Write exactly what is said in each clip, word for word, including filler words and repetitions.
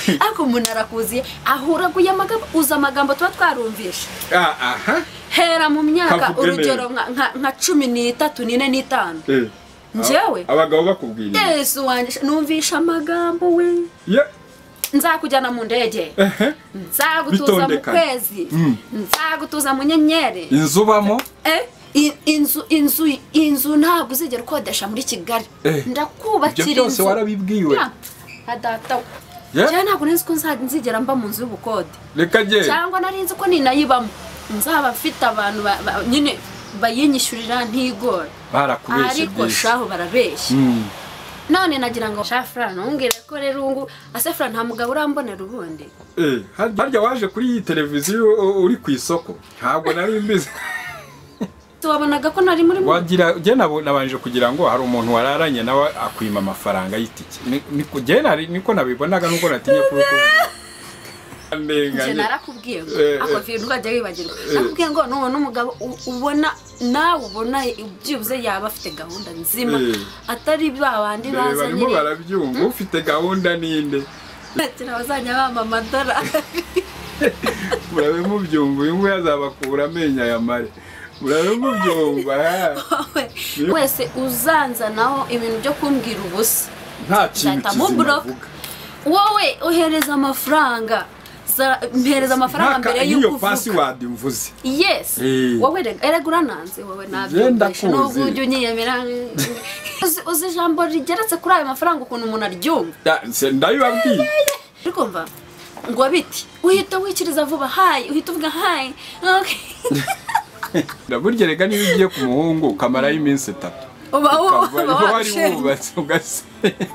Ako umuntu arakuziye ahura guye amagambo uza amagambo tuba twarumvisha. Ah aha. Hera mu myaka urugero nka nka cumi n'itatu nine n'itanu. Eh. Njewe abagabo bakubwira. Yesu wanje numvisha amagambo we. Yeah. Nzakujyana mu ndege. Nzagutuza mu kwezi. Nzagutuza mu nyenyeri. Inzu bamo? Eh inzu inzu inzu ntabwo uzigera ukodesha muri Kigali. Ndakubakira inzu. Byose warabibwiwe. Adata. Cyane ntabwo nzi ko nzigera mba mu nzu y'ubukode. Reka je. Cyangwa narinzi ko ninayibamo. Nzaba mfite abantu nyine bayinyishyurira ntigora. Barakubeshye. Ariko shaho barabeshye. None nagira ngo shafra nongere ko rerungu asefra nta mugabo urambonera ubundi. Eh, harya waje kuri iyi televiziyo uri ku isoko. Ntabwo nari mbizi. Tuwabonaga ko nari muri wagira je nabanje kugira ngo hari umuntu wararanye nawe akwima amafaranga y'itike. Niko je nari niko nabibonaga nuko natinye kuruko. Nje narakubwiye ngo ako vintu bajya bibagirwa. Nakubwiye ngo nubona umugabo ubona nawe ubona byibuze yaba afite gahunda nzima atari babandi bazanye. Barimo barabyumva ufite gahunda ninde. Natira bazanya bama amadora. Murabe mu byumva uyu ngo yazabakura amenya ya mare. Murabe mu byumva. Wese uzanza naho ibintu byo kumbwira ubusa. Nta kintu kivuga. Wowe uhereza amafaranga. Mpereza amafaranga mbere y'uko uvuga. Password mvuze. Yes. Wowe eregura nanze wowe nabyo. No bujyo nyiyemera. Uzi jambo rigeretse kuri ayo mafaranga ukuntu umuntu aryumva. Ndabibabwiye. Ariko mva ngo biti uhita wikiriza vuba hayi uhita uvuga hayi. Okay. Ndaburye rega niba ugiye ku muhungu kamara y'iminsi itatu. Uba wari wubatse ugase.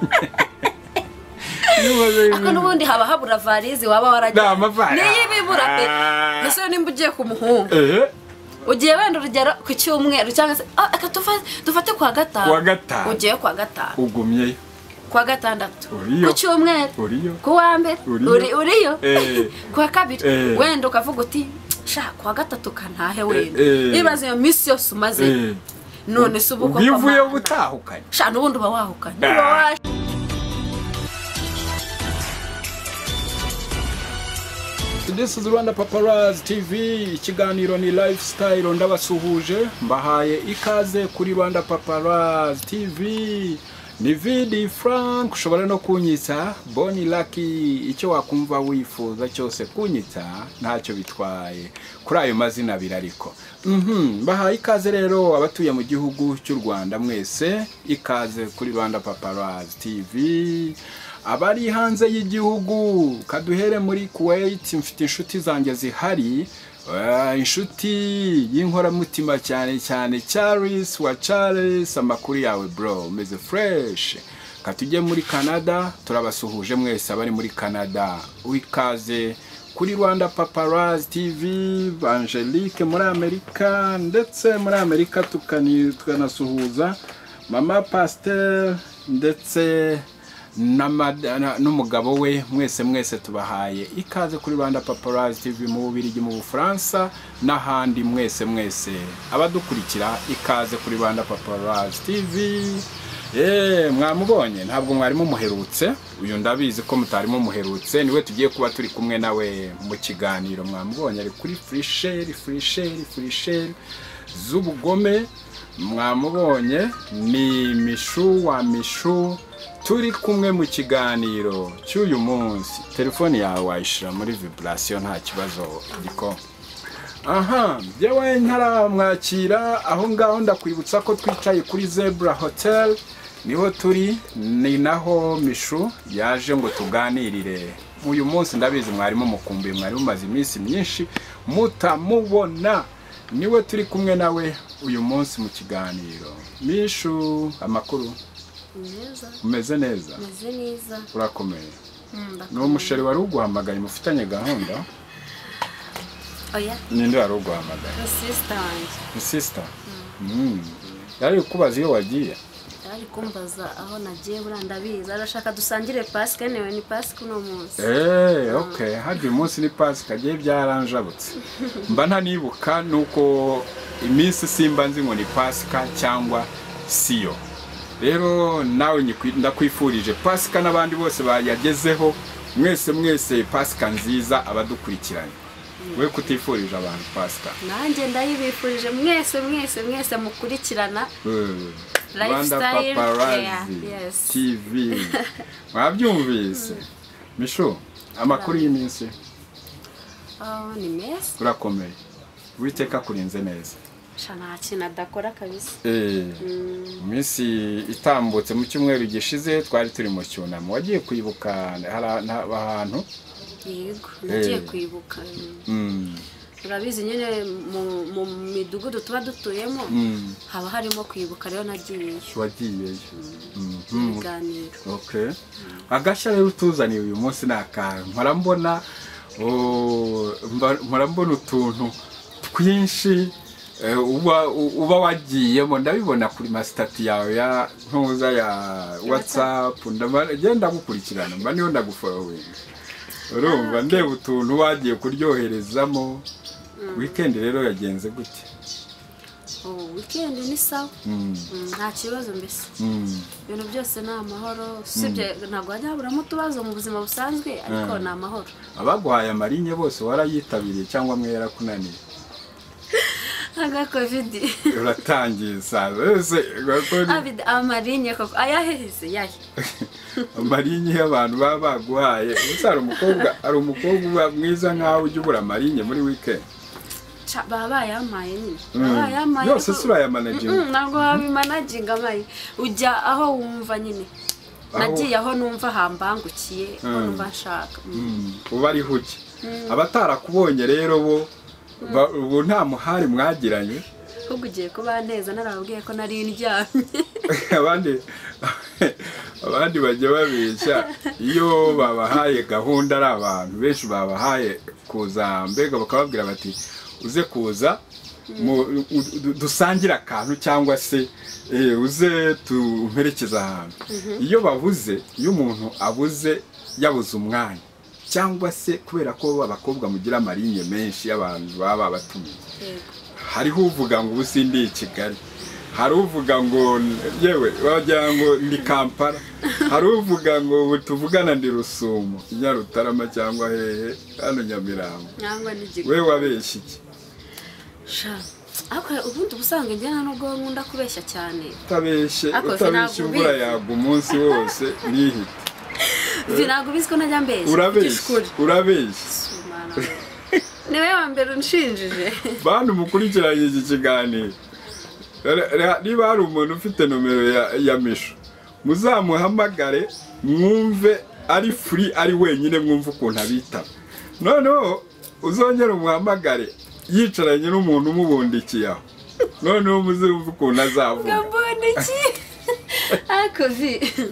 Ako nubundi haba habura varize waba warajya. Niyibibura pe. Ese nimba ugiye ku muhungu. Eh. Ugiye wenda urugero ku cyumweru cyangwa se aka dufate kwa gatanu. Kwa gatanu. Ugiye kwa gatanu. Ugumye. Kwa gatandatu. Ku cyumweru. Ku wa mbere. Uri uriyo. Kwa kabiri. Wenda ukavuga uti sha kwa gatatu kantahe wenda. Ibaze iyo misi yose umaze. None se ubuko kwa. Bivuye ubutahukanye. Sha nubundi uba wahukanye. This is Rwanda Paparazzi T V, ikiganiro ni lifestyle ndabasuhuje mbahaye ikaze kuri Rwanda Paparazzi T V. Ni Vidi Frank ushobora no kunyita Boni Lucky, icyo wakumva wifuza cyose kunyita ntacyo bitwaye kuri ayo mazina abiri ariko. Mhm, mbahaye ikaze rero abatuye mu gihugu cy'u Rwanda mwese, ikaze kuri Rwanda Paparazzi T V. Abari hanze y'igihugu kaduhere muri Kuwait, mfite inshuti zanjye zihari. Uh, inshuti y'inkora mutima cyane cyane Charles wa Charles, amakuru yawe bro umeze fresh. Katujye muri Canada, turabasuhuje mwese abari muri Canada. Wikaze kuri Rwanda Paparazzi T V. Angelique muri Amerika, ndetse muri Amerika tukani tukanasuhuza Mama Pasteur ndetse n'umugabo we, mwese mwese tubahaye ikaze kuri Rwanda Paparazzi T V mu Bubiligi, mu Bufaransa n'ahandi. Mwese mwese abadukurikira ikaze kuri Rwanda Paparazzi T V. Eh, mwamubonye ntabwo mwarimo muherutse, uyu ndabizi ko mutarimo muherutse, niwe tugiye kuba turi kumwe nawe mu kiganiro. Mwamubonye ari kuri Frisheri Frisheri Frisheri z'ubugome. Mwamubonye ni Mishu wa Mishu, turi kumwe mu kiganiro cy'uyu munsi. Telefone yawe wayishira muri vibration nta kibazo giko. Aha, yewe ntaramwakira aho ngaho ndakwibutsa ko twicaye kuri Zebra Hotel, niho turi, ni naho Mishu yaje ngo tuganirire. Uyu munsi ndabizi mwarimo mukumbuye, mwari mumaze iminsi myinshi mutamubona, niwe turi kumwe nawe uyu munsi mu kiganiro. Mishu, amakuru? Neza. Umeze neza? Umeze neza. Urakomeye? Ni umusheri wari uguhamagaye mufitanye gahunda? Oya. Ninde wari uguhamagaye? Sister. Sister? Mm. Yari kubaza iyo wagiye? Yari kumbaza aho nagiye burandabiza, arashaka dusangire Pasika, newe ni Pasika no munsi. Eh, okay. Hadi umunsi ni Pasika giye byaranjabutse. Mba ntanibuka nuko iminsi simba nzi ngo ni Pasika cyangwa siyo. Rero nawe ndakwifurije Pasika n'abandi bose bayagezeho mwese mwese Pasika nziza abadukurikiranye we kutifurije abantu Pasika nanjye ndayibifurije mwese mwese mwese mukurikirana Lifestyle T V mwabyumvise Misho amakuru y'iminsi oh ni mess urakomeye witeka kurinze neza shana kina dakora kabisa eh iminsi itambutse mu cyumweru gishize twari turi mu cyunamo wagiye kwibuka ahantu yego nagiye kwibuka mm urabizi nyine mu midugudu tuba dutuyemo haba harimo kwibuka rero nagiye wagiye mhm ganiro okay agashya rero tuzaniye uyu munsi naka mpora mbona oh mpora mbona utuntu twinshi uba uba wagiyemo ndabibona kuri mastati yawe ya ntuza ya Whatspp ndagenda gukurikirana mba niyo ndagufollowing urumva ndeba utuntu wagiye kuryoherezamo weekend rero yagenze gute oh weekend ni sawa nta kibazo mbese ibintu byose ni amahoro sibye ntago hajya haburamo tubazo mu buzima busanzwe ariko ni amahoro abaguhaye amarinye bose warayitabiriye cyangwa mwe yarakunaniye aga covid uratangiza wese abid amarinye koko ayaheze yahe amarinye y'abantu baba baguhaye usara umukobwa ari umukobwa mwiza nkaho ujya ubura amarinye muri weekend baba yamaye nyine baba yamaye yose sura ya managing ntabwo habi managing amaye ujya aho wumva nyine nagiye aho numva hambangukiye aho numva nshaka uba ari huke abatarakubonye rero bo ubu nta muhari mwagiranye ugiye kuba neza narabwiye ko nari ndyamye abandi abandi bajya babeshya iyo babahaye gahunda ari abantu benshi babahaye kuza mbega bakababwira bati uze kuza dusangira akantu cyangwa se uze tumperekeza ahantu iyo bavuze iyo umuntu abuze yabuze umwanya cyangwa se kubera ko abakobwa mugira amarinye menshi y'abantu baba batumiye hariho uvuga ngo ubusindi i Kigali hari uvuga ngo yewe wagira ngo ndi Kampala hari uvuga ngo tuvugana ndi Rusumo Nyarutarama cyangwa hehe hano Nyamirambo we wabeshye iki sha ako ubundi busanga njye nta nubwo nkunda kubeshya cyane utabeshye utabeshye ubura yaga umunsi wose nihita Vinago bisko najya mbeshya urabeshye urabeshye niwe wa mbere unshinjije bantu mukurikiranye iki kiganiro niba hari umuntu ufite nomero ya, ya Misho muzamuhamagare mwumve ari free ari wenyine mwumve ukuntu abita noneho uzongera umuhamagare yicaranye n'umuntu umubundikiye aho noneho muzumve ukuntu azavuga ngabundiki ako vi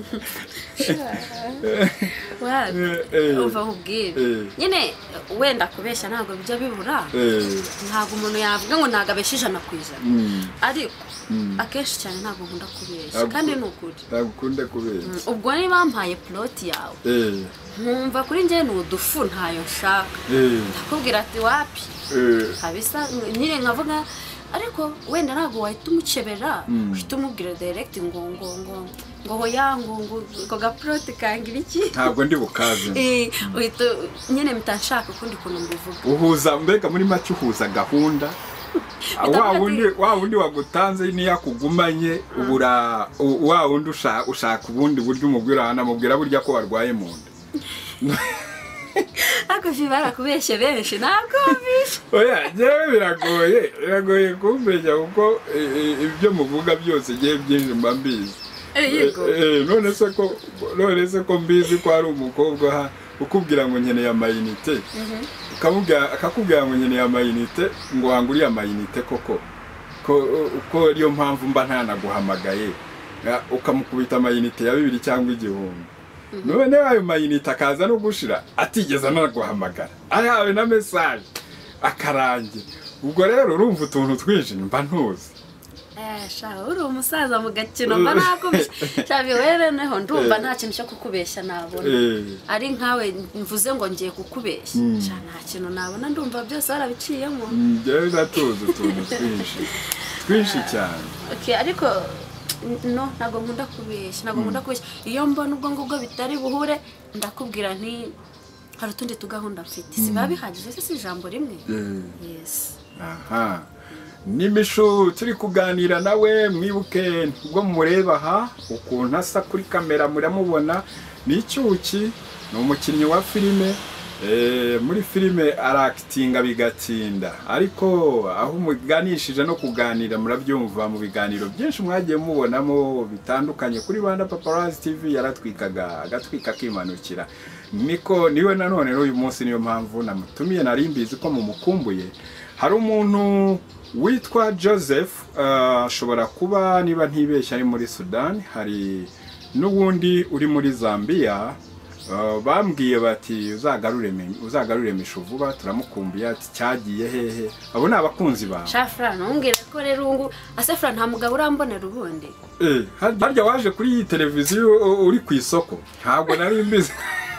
wa uva ubwire nyine wenda kubeshya ntago bijya bibura ntago umuntu yavuga ngo nagabesha ijana ku ijana ariko akenshi cyane ntago nkunda kubeshya kandi nukuri ntago ukunda kubeshya ubwo ni bampaye plot yawe nkumva kuri njye n'udufu ntayo nshaka ndakubwira ati wapi kabisa nyine nkavuga ariko wenda ntago wahita umucebera uhita umubwira direct ngo ngo ngo ngo hoya ngo ngo ko gaplot kangira iki ntabwo ndi bukaze eh uhita nyine mitanshaka kundi kuntu mbivuga uhuza mbega muri make uhuza gahunda wa wundi wa wundi wagutanze ni yakugumanye ubura wa wundi ushaka ushaka ubundi buryo umubwira anamubwira burya ko warwaye mu nda ako vibara kubeshye benshi nako bishe oya jewe biragoye biragoye kumbeshya kuko ibyo muvuga byose giye byinshi mbambizi eh none se ko none se ko mbizi ko ari umukobwa ha ukubwira ngo nkeneye amayinite ukamubwira akakubwira ngo nkeneye amayinite ngo wanguriye amayinite koko ko uko ariyo mpamvu mba ntanaguhamagaye ukamukubita amayinite ya bibiri cyangwa igihumbi none ayo mayinite akaza no gushira atigeza naguhamagara ayawe na message akarange ubwo rero urumva utuntu twinshi mba ntuzi eh sha uri umusaza mu gakino mba nakubye cyabi were neho ndumva nta kintu cyo kukubeshya nabona ari nkawe mvuze ngo ngiye kukubeshya sha nta kintu nabona ndumva byose barabiciyemo ngewe natuze utuntu twinshi twinshi cyane okay ariko no ntago nkunda kubeshya ntago nkunda kubeshya iyo mbona ubwo ngubwo bitari buhure ndakubwira nti hari utundi tugahunda mfite siba bihagije se si ijambo rimwe. Yes. Aha. Nimishu turi kuganira nawe mwibuke ubwo mureba ha ukuntu asa kuri kamera muramubona ni icyuki ni umukinnyi wa filime eh muri filime aractinga bigatinda ariko aho muganishije no kuganira murabyumva mu biganiro byinshi mwagiye mubonamo bitandukanye kuri Rwanda Paparazzi T V yaratwikaga agatwika kimanukira niko niwe nanone uyu munsi niyo mpamvu namutumiye narimbizi ko mumukumbuye hari umuntu witwa Joseph ashobora uh, kuba niba ntibeshya ari muri Sudan hari n'ubundi uri muri Zambia uh, bambwiye bati uzagarure uzagarure mishu vuba turamukumbiye ati cyagiye hehe abo nabakunzi ba Shafra nongere ko rerungu asefra nta mugabo urambonera ubundi eh harya waje kuri iyi televiziyo uri ku isoko ntabwo nari mbizi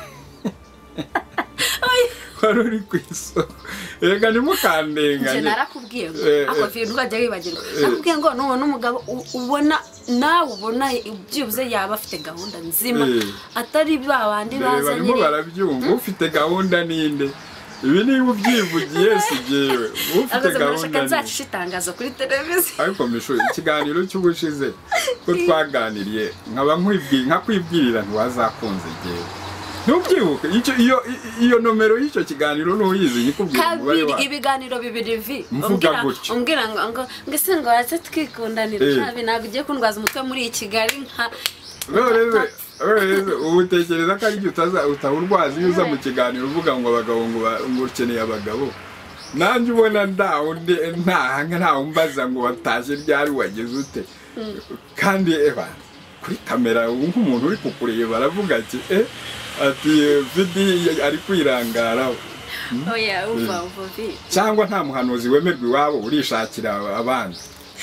wari uri ku isoko ega ni mukandenga nje narakubwiye ngo ako vintu bajya bibagirwa nakubwiye ngo nubona umugabo ubona nawe ubona ibyibuze yaba afite gahunda nzima atari babandi bazanye barimo barabyumva ufite gahunda ninde ibi ni ubyivugiye sigewe ufite gahunda nzacishitangaza kuri televiziyo ariko misho ikiganiro cy'ubushize ko twaganiriye nkaba nkwibwira nka kwibwirira ntiwazakunze gewe Nubyibuke icyo iyo iyo nomero y'icyo kiganiro n'uyizi nyikubwira umubare wa ibiganiro bibiri vi umbwira umbwira ngo ngese ngo yaze twikundanira nabi nagugiye kundwaza umutwe muri i Kigali nka Rebe rebe ubutekereza ko ari utaza utahurwazi yuza mu kiganiro uvuga ngo abagabo ngo ukeneye abagabo nanjye ubona ndaho nta nta umbaza ngo bataje ryari wageze ute kandi eba kuri kamera nk'umuntu uri kukureba baravuga ati eh ati vidi ari kwirangara oya uva uva vi cyangwa nta muhanuzi wemerwa iwabo urishakira abandi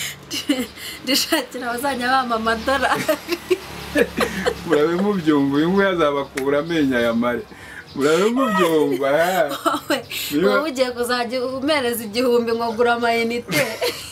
ndishakira abazanya bama amadolari murabe mubyumva uyu nguyu azabakura amenya ya mare murabe mubyumva wowe ugiye kuzajya umereza igihumbi ngo gura amayinite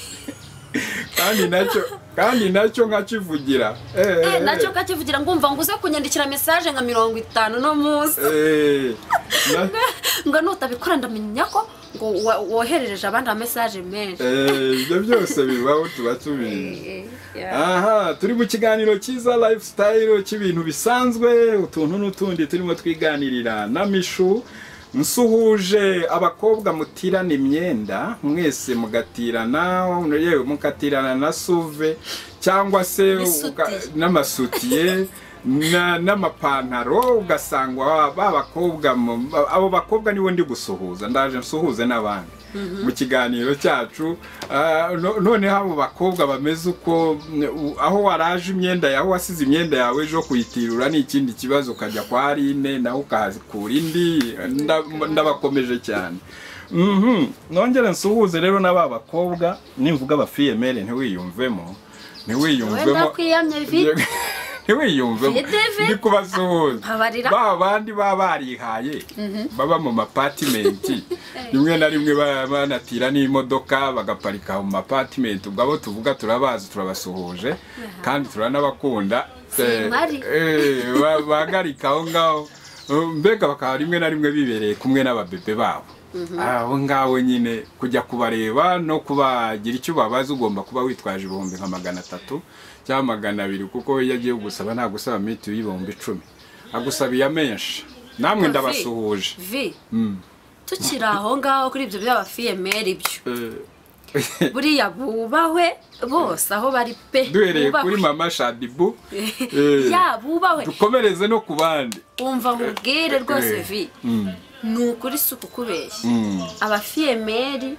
kandi nacyo kandi nacyo nkakivugira eh nacyo kakivugira ngumva nguze kunyandikira message nka mirongo itanu no munsi eh ngo nutabikora ndamenya ko ngo woherereje abandi message menshi eh ibyo byose bibaho tuba tubizi aha turi mu kiganiro cyiza lifestyle cy'ibintu bisanzwe utuntu n'utundi turimo twiganirira na Mishu nsuhuje abakobwa mutirana imyenda mwese mugatirana yewe mukatirana na suve cyangwa se n'amasutiye n'amapantaro ugasangwa babakobwa abo bakobwa nibo ndi gusuhuza ndaje nsuhuze n'abandi mu kiganiro cyacu none abo bakobwa bameze uko aho waraje imyenda yawe wasize imyenda yawe ejo kuyitirura ni ikindi kibazo ukajya kwa Arine naho ukahazikura indi ndabakomeje cyane mhm nongera nsuhuze rero n'aba bakobwa nimvuga aba female ntiwiyumvemo ntiwiyumvemo ntiwiyumvemo ndi kubasuhuza ba bandi baba barihaye baba mu apartment rimwe na rimwe banatira n'imodoka bagaparika mu apartment ubwo tuvuga turabazi turabasuhuje kandi turanabakunda eh bagarika aho ngaho mbega bakaba rimwe na rimwe bibereye kumwe n'ababebe babo aho ngaho nyine kujya kubareba no kubagira icyo babaza ugomba kuba witwaje ibihumbi nka magana atatu cyangwa magana abiri kuko yagiye gusaba nta gusaba miti y'ibihumbi icumi agusabiye menshi namwe ndabasuhuje vi tukiri aho ngaho kuri ibyo by'aba female ibyo buriya bubahwe bose aho bari pe duhereye kuri mama Shadibu ya bubahwe dukomereze no ku bandi umva nkubwire rwose vi nukuri suku kubeshya aba female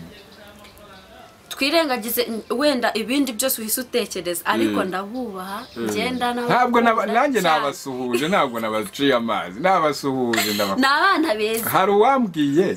twirengagize wenda ibindi byose uhise utekereza ariko ndabubaha ngenda ntabwo nanjye nabasuhuje ntabwo nabaciye amazi nabasuhuje ndabakora n'abana beza hari uwambwiye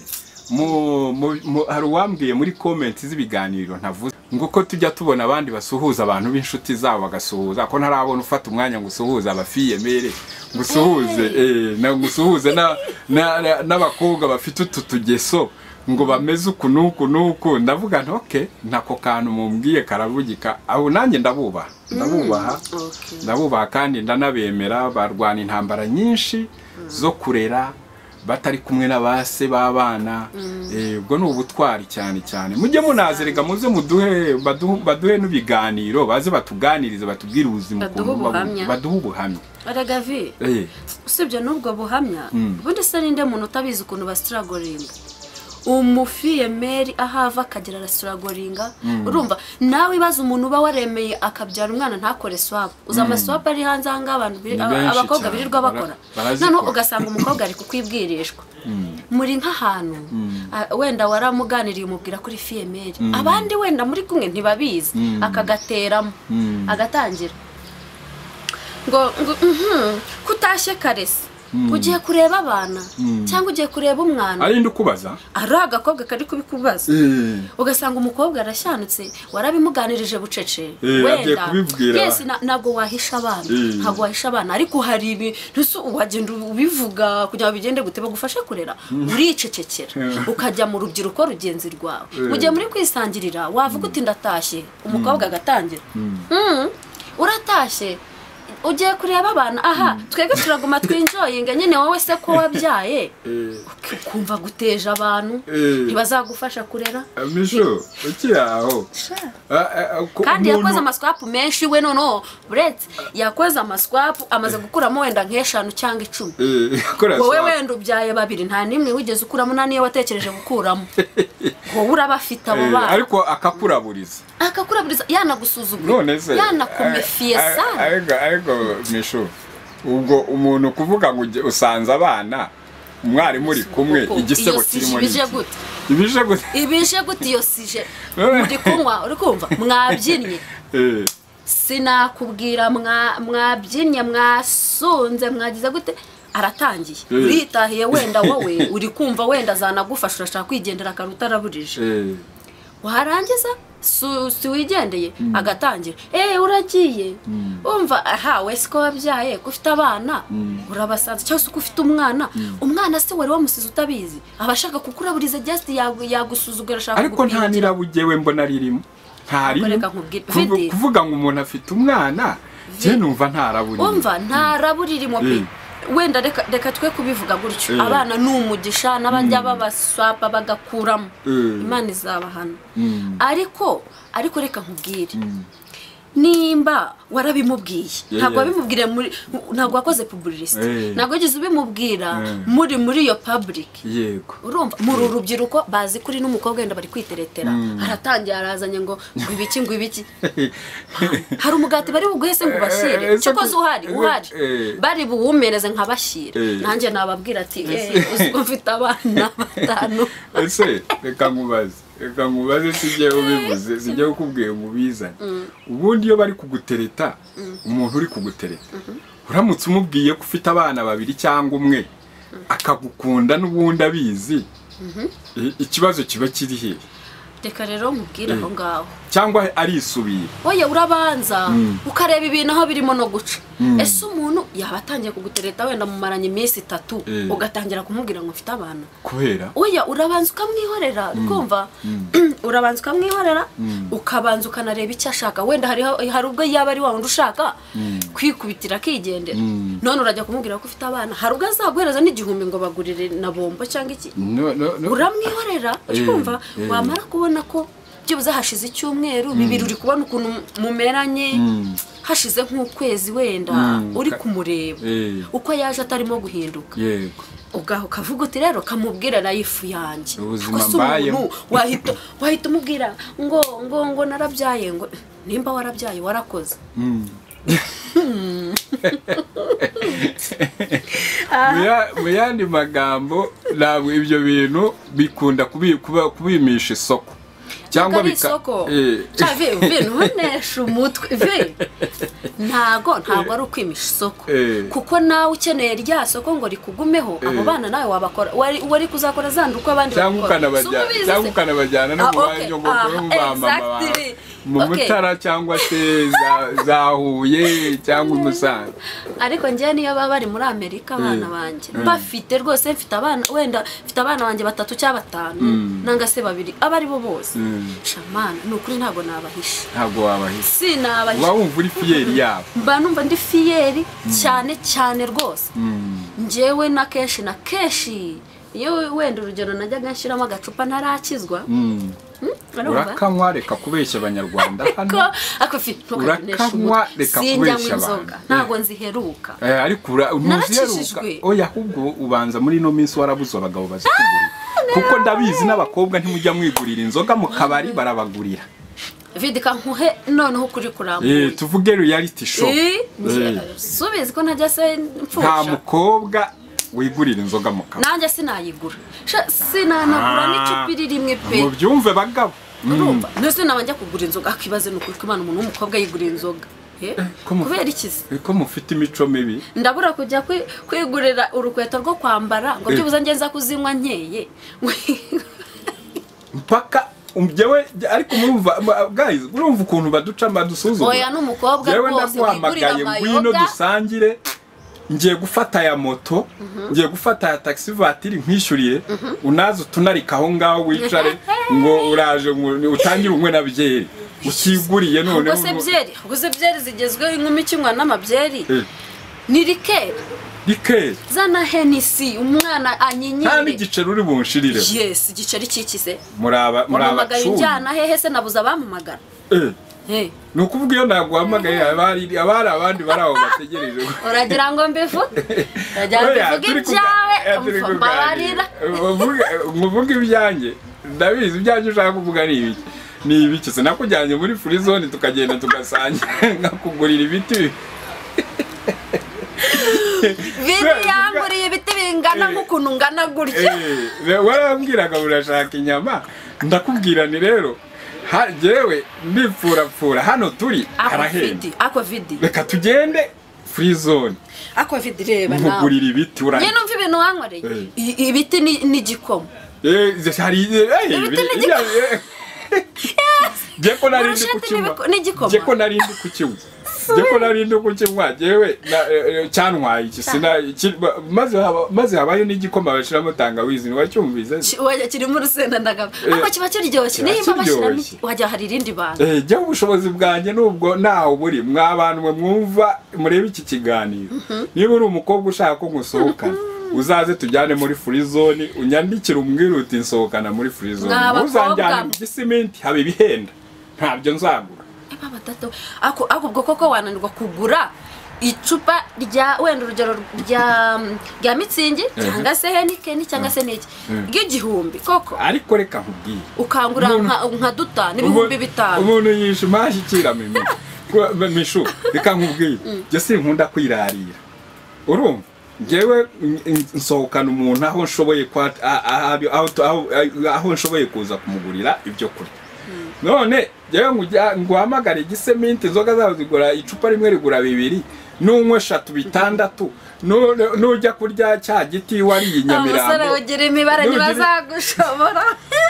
mu hari uwambwiye muri comment z'ibiganiro ntavuze ngo ko tujya tubona abandi basuhuza abantu b'inshuti zabo bagasuhuza ko ntarabona ufata umwanya ngo usuhuze abafiyemere ngusuhuze eh na ngusuhuze n'abakobwa bafite utu tugeso ngo bameze uku nuku nuku ndavuga nti okay ntako kantu mumbwiye karavugika aho nanjye ndabubaha ndabubaha ndabubaha kandi ndanabemera barwana intambara nyinshi zo kurera batari kumwe n'abase babana eh ubwo no ubutwari cyane cyane mujye munazerega muze muduhe baduhe n'ubiganiro baze batuganirize batubwire ubuzima baduhe ubuhamya aragavi eh usibye n'ubwo buhamya ubundi se ninde muntu utabizi ukuntu bastruggling umufiyemeri ahava akagira rasuragoringa urumva nawe ibaza umuntu uba waremeye akabyara umwana ntakore swap uza amaswap ari hanze hanga abantu abakobwa birirwa bakora none ugasanga umukobwa ari kukwibwirishwa muri nk'ahantu wenda waramuganiriye umubwira kuri fiyemeri abandi wenda muri kumwe ntibabizi akagateramo agatangira ngo kutashye karese ugiye kureba abana cyangwa ugiye kureba umwana ari ndukubaza ari agakobwa kari kubikubaza ugasanga umukobwa arashyanutse warabimuganirije bucece wenda yes nago wahisha abana ntago wahisha abana ariko hari ibi ntusu wagenda ubivuga kugira ngo bigende gute bagufashe kurera uricecekera ukajya mu rubyiruko rugenzi rwawe mugiye muri kwisangirira wavuga uti ndatashye umukobwa agatangira uratashye ugiye kureba abana aha twebwe turaguma twinjoyinga nyine wowe se ko wabyaye ukumva guteje abantu ntibazagufasha kurera misho ukiraho kandi yakoze amaswap menshi we nono buretse yakoze amaswap amaze gukuramo wenda nk'eshanu cyangwa icumi wowe wenda ubyaye babiri nta nimwe wigeze ukuramo naniye watekereje gukuramo wowe urabafite abo bana ariko akakuraburiza akakuraburiza yanagusuzugura yanakumefiye sana ariko misho ubwo umuntu kuvuga ngo usanze abana umwari muri kumwe igisebo kirimo ibije gute ibije gute ibije gute iyo sije muri kunywa uri kumva mwabyinnye eh sinakubwira mwabyinnye mwasunze mwagize gute aratangiye uritahiye wenda wowe uri kumva wenda zanagufasha urashaka kwigendera akaruta araburije eh warangiza si wigendeye agatangira eh uragiye umva aha wese ko wabyaye ufite abana urabasanze cyangwa se ko ufite umwana umwana se wari wamusize utabizi abashaka kukuraburiza just yagusuzugura ashaka ariko nta nirabugewe mbona ririmo ntari kuvuga ngo umuntu afite umwana je numva ntaraburi umva ntaraburirimo pe wenda reka reka twe kubivuga gutyo abana n'umugisha n'abajya babaswapa bagakuramo Imana izabahana ariko ariko reka nkubwire nimba warabimubwiye ntabwo wabimubwire muri ntabwo wakoze publicity ntabwo gize ubimubwira muri muri iyo public yego urumva muri urubyiruko bazi kuri n'umukobwa wenda bari kwiteretera aratangiye arazanye ngo ibiki ngo ibiki hari umugati bari buguhese ngo bashyire cyokoze uhari uhari bari buwumereze nk'abashyire nanjye nababwira ati eh uziko mfite abana batanu ese reka nkubaze reka nkubaze sije ubivuze sije ukubwiye mubizane ubundi iyo bari kugutereta umuntu uri kugutereta uramutse umubwiye ko ufite abana babiri cyangwa umwe akagukunda n'ubundi abizi ikibazo kiba kiri he reka rero mubwira aho ngaho cyangwa ari isubiye oya urabanza ukareba ibintu aho birimo no guca ese umuntu yabatangiye kugutereta wenda mu maranye iminsi itatu ugatangira kumubwira ngo ufite abana kubera oya urabanza ukamwihorera kumva urabanza ukamwihorera ukabanza ukanareba icyo ashaka wenda hari hari ubwo yaba ari wawe ushaka kwikubitira kigendera none urajya kumubwira ko ufite abana hari ubwo azaguhereza n'igihumbi ngo bagurire na bombo cyangwa iki uramwihorera kumva wamara kubona ko byibuze hashize icyumweru bibiri uri kubona ukuntu mumeranye hashize nk'ukwezi wenda uri kumureba uko yaje atarimo guhinduka yego ugaho kavuga uti rero kamubwira life yanjye ubuzima mbaye wahita wahita umubwira ngo ngo ngo narabyaye ngo nimba warabyaye warakoze mu yandi magambo ntabwo ibyo bintu bikunda kubimisha isoko cyangwa bikako cyave ibintu nesha umutwe ve ntago ntago ari ukwimisha isoko kuko nawe ukeneye rya soko ngo rikugumeho abo bana nawe wabakora wari kuzakora zanduko abandi cyangwa ukanabajyana cyangwa ukanabajyana no mubanyo ngo mama mu mutara cyangwa se zahuye cyangwa umusanze ariko ngiye niyo baba bari muri Amerika abana banje bafite rwose mfite abana wenda mfite abana banje batatu cyangwa batanu nanga se babiri abari bo bose bose shamana nukuri ntago nabahisha ntago wabahisha sinabahisha wumva uri fiyeri yabo mba numva ndi fiyeri cyane cyane rwose njyewe na keshi na keshi iyo wenda urugero najyaga nshyiramo agacupa ntarakizwa urakanywa reka kubeshya abanyarwanda hano urakanywa reka kubeshya abantu ntabwo nziheruka ariko ntuziheruka oya ahubwo ubanza muri ino minsi warabuze abagabo bazikugurira kuko ndabizi n'abakobwa ntimujya mwigurira inzoga mu kabari barabagurira vidika nkuhe noneho kuri kurambuye eh tuvuge reality show subizi ko ntajya se mpfusha nta mukobwa wigurira inzoga mu kabari nanjye sinayigura sinanagura n'icupiri rimwe pe mu byumve bagabo urumva nese nabanje kugura inzoga akibaze nuko Imana umuntu w'umukobwa yigurira inzoga kubera ikizi ko mufite imico mibi ndabura kujya kwigurira urukweto rwo kwambara ngo byibuze ngenza kuzinywa nkeye mpaka umjewe ariko murumva guys urumva ukuntu baduca badusuzuma oya n'umukobwa rwose wigurira ngwino dusangire ngiye gufata ya moto ngiye gufata ya taxi voiture nkwishyuriye unazo tunarika aho ngaho wicare ngo uraje utangire umwe na byeri ukiguriye none ubwo se byeri ubwo se byeri zigezweho inkumi kinywa n'amabyeri ni rikeri rikeri zana henisi umwana anyinyire nta n'igiceri uri bunshirire yes igiceri kikize muraba muraba njyana hehe se nabuza abamumagara eh nukuvuga iyo naguhamagaye abari abari abandi baraho bategereje uragira ngo mbivuge uragira mbivuge ibyawe mbabarira muvuge ibyanjye ndabizi ibyanjye ushaka kuvuga ni ibiki ni ibiki se nakujyanye muri free zone tukagenda tugasangira nkakugurira ibiti Vidi yanguriye ibiti bingana nk'ukuntu ngana gutya eh warambwiraga urashaka inyama ndakubwira ni rero jewe ndipfura pfura hano turi arahenda ako vidi reka tugende free zone ako vidi reba nawe nkugurira ibiti uranye nyine umva ibintu wankoreye ibiti ni igikoma eh hari eh jeko narindi kukinywa jeko narindi kukinywa jeko narindi kukinywa jewe cyantwaye ikisina maze maze habayo n'igikoma bashiramo tangawizi wacyumvize waje kirimo urusenda ndagaba ako kiba kiryoshye niba bashiramo wajya hari irindi banga eh jya ubushobozi bwanjye nubwo naho buri mwabantu mwe mwumva murebe iki kiganiro niba uri umukobwa ushaka ko ngusohoka uzaze tujyane muri free zone unyandikira umbwira uti nsohokana muri free zone uzanjyana mu gisimenti habe ibihenda ntabyo nzagura baba tato ako ako ubwo koko wananirwa kugura icupa rya wenda urugero rya rya mitsingi cyangwa se Heineken cyangwa se niki ry'igihumbi koko ariko reka nkubwiye ukangura nka duta n'ibihumbi bitanu umuntu yishimashikira mimi mishu reka nkubwiye je sinkunda kwirarira urumva jewe nsohokana umuntu aho nshoboye kwa aho nshoboye kuza kumugurira ibyo kurya none jewe nguhamagara igisementi inzoga zaho zigura icupa rimwe rigura bibiri n'umwe eshatu bitandatu nujya kurya cya giti wariye Nyamirambo umusore ugira imibare ntibazagushobora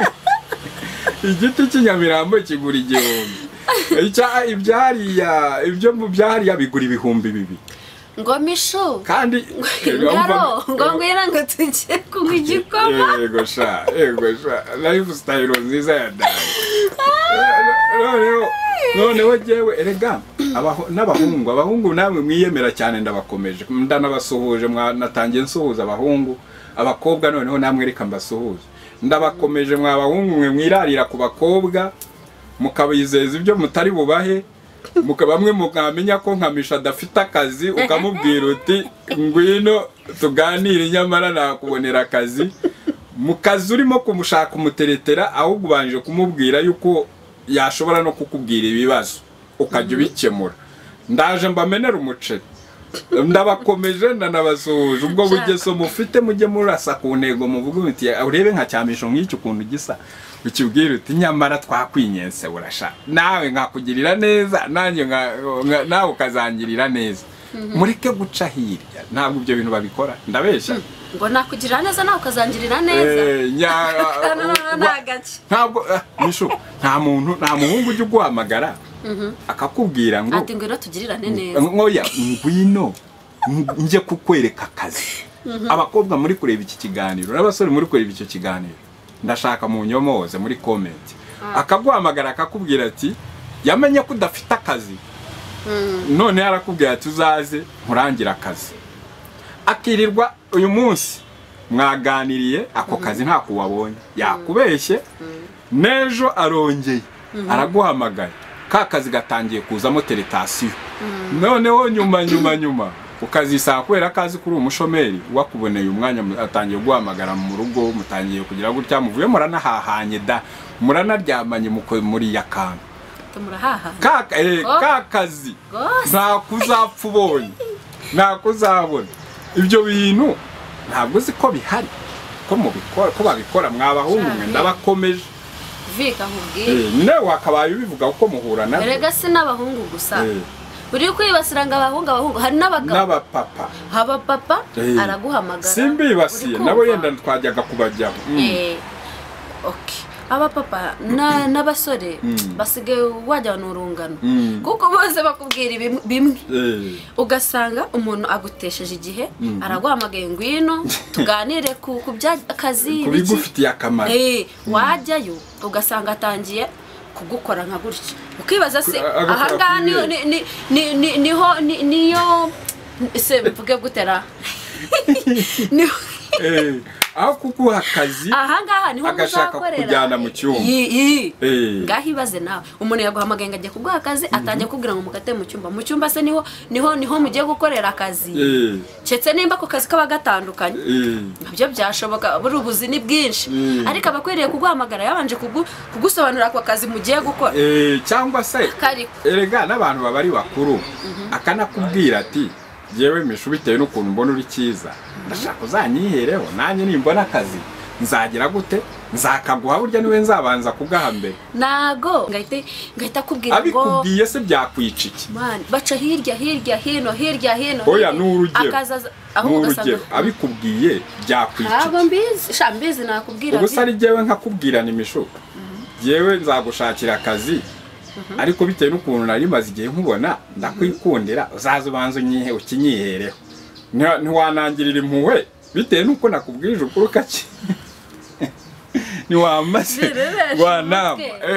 igiti cy'inyamirambo kigura igihumbi ibyariya ibyo mu byariya bigura ibihumbi bibi ngo mishu kandi ngaro ngo ngwira ngo tujye kunywa igikoma yego sha yego sha lifestyle nziza ya dai noneho noneho jewe erega n'abahungu abahungu namwe mwiyemera cyane ndabakomeje ndanabasuhuje mwanatangiye nsuhuza abahungu abakobwa noneho namwe reka mbasuhuje ndabakomeje mwa abahungu mwe mwirarira ku bakobwa mukabizeza ibyo mutari bubahe mukabamwe mukamenya ko nkamisha dafite akazi ukamubwira uti ngwino tuganire nyamara nakubonera akazi mukazi urimo kumushaka umuteretera ahubwo ubanje kumubwira yuko yashobora no kukubwira ibibazo ukajya ubikemura ndaje mbamenera umuceri ndabakomeje ndanabasuhuje ubwo bugeso mufite mujye murasa ku ntego muvuga uti urebe nka cyamisho nk'icyo ukuntu gisa ukibwira uti nyamara twakwinyense urasha nawe nkakugirira neza nanjye nawe ukazangirira neza mureke guca hirya ntabwo ibyo bintu babikora ndabeshya ngo nakugirira neza nawe ukazangirira neza ntabwo mishu nta muntu nta muhungu ujya uguhamagara akakubwira ngo ati ngwino tugirirane neza ngoya ngwino nje kukwereka akazi abakobwa muri kureba iki kiganiro n'abasore muri kureba icyo kiganiro ndashaka mu nyomoze muri comment akaguhamagara akakubwira ati yamenye ko udafite akazi none yarakubwira ati uzaze nkurangira akazi akirirwa uyu munsi mwaganiriye ako kazi nta kuwabonye yakubeshye nejo arongeye araguhamagaye ka kazi gatangiye kuzamo teletasiyo noneho nyuma nyuma nyuma ukazisanga kubera kazi kuri umushomeri wakuboneye umwanya atangiye guhamagara mu rugo mutangiye kugira gutya muvuye muranahahanye da muranaryamanye muri yakana kaka eh kakazi nta kuzapfa ubonye nta kuzabona ibyo bintu ntabwo uzi ko bihari ko mubikora ko babikora mwabahungu mwe ndabakomeje vika nkubwiye ne wakabaye ubivuga uko muhura na erega se n'abahungu gusa uri kwibasiranga abahungu abahungu hari n'abagabo n'abapapa haba papa araguhamagara simbibasiye nabo yenda twajyaga kubajyaho eh okay aba papa na n'abasore basigaye wajya n'urungano kuko bose bakubwira bimwe ugasanga umuntu agutesheje igihe araguhamagaye ngwino tuganire ku by'akazi kubigufitiye akamaro eh wajyayo ugasanga atangiye kugukora nka gutya ukibaza se aha ngaha ni ni niho niyo se mvuge gutera eh aho kuguha akazi aha ngaha niho agashaka kujyana mu cyumba ngaho ibaze nawe umuntu yaguhamagaye ngo ajye kuguha akazi atangiye kubwira ngo mugate mu cyumba mu cyumba se niho niho niho mugiye gukorera akazi cetse nimba ko kazi kaba gatandukanye nabyo byashoboka buri ubuzi ni bwinshi ariko abakwiriye kuguhamagara yabanje kugusobanurira ko akazi mugiye gukora cyangwa se erega n'abantu babari bakuru akanakubwira ati yewe mishu bitewe n'ukuntu mbona uri cyiza ndashaka uzanyihereho nanjye nimbona akazi nzagira gute nzakaguha burya niwe nzabanza kugaha mbere nago ngahite ngahita kubwira ngo abikubwiye se byakwica iki man baca hirya hirya hino hirya hino oya n'urugero akaza aho ugasanga abikubwiye byakwica iki abo mbizi shambizi nakubwira ubwo sari jewe nkakubwira ni mishu yewe nzagushakira akazi ariko bitewe n'ukuntu nari maze igihe nkubona ndakwikundira uzaza ubanza unyihe ukinyihereho ntiwanangirira impuhwe bitewe n'uko nakubwije ukuri kake ntiwamaze wanama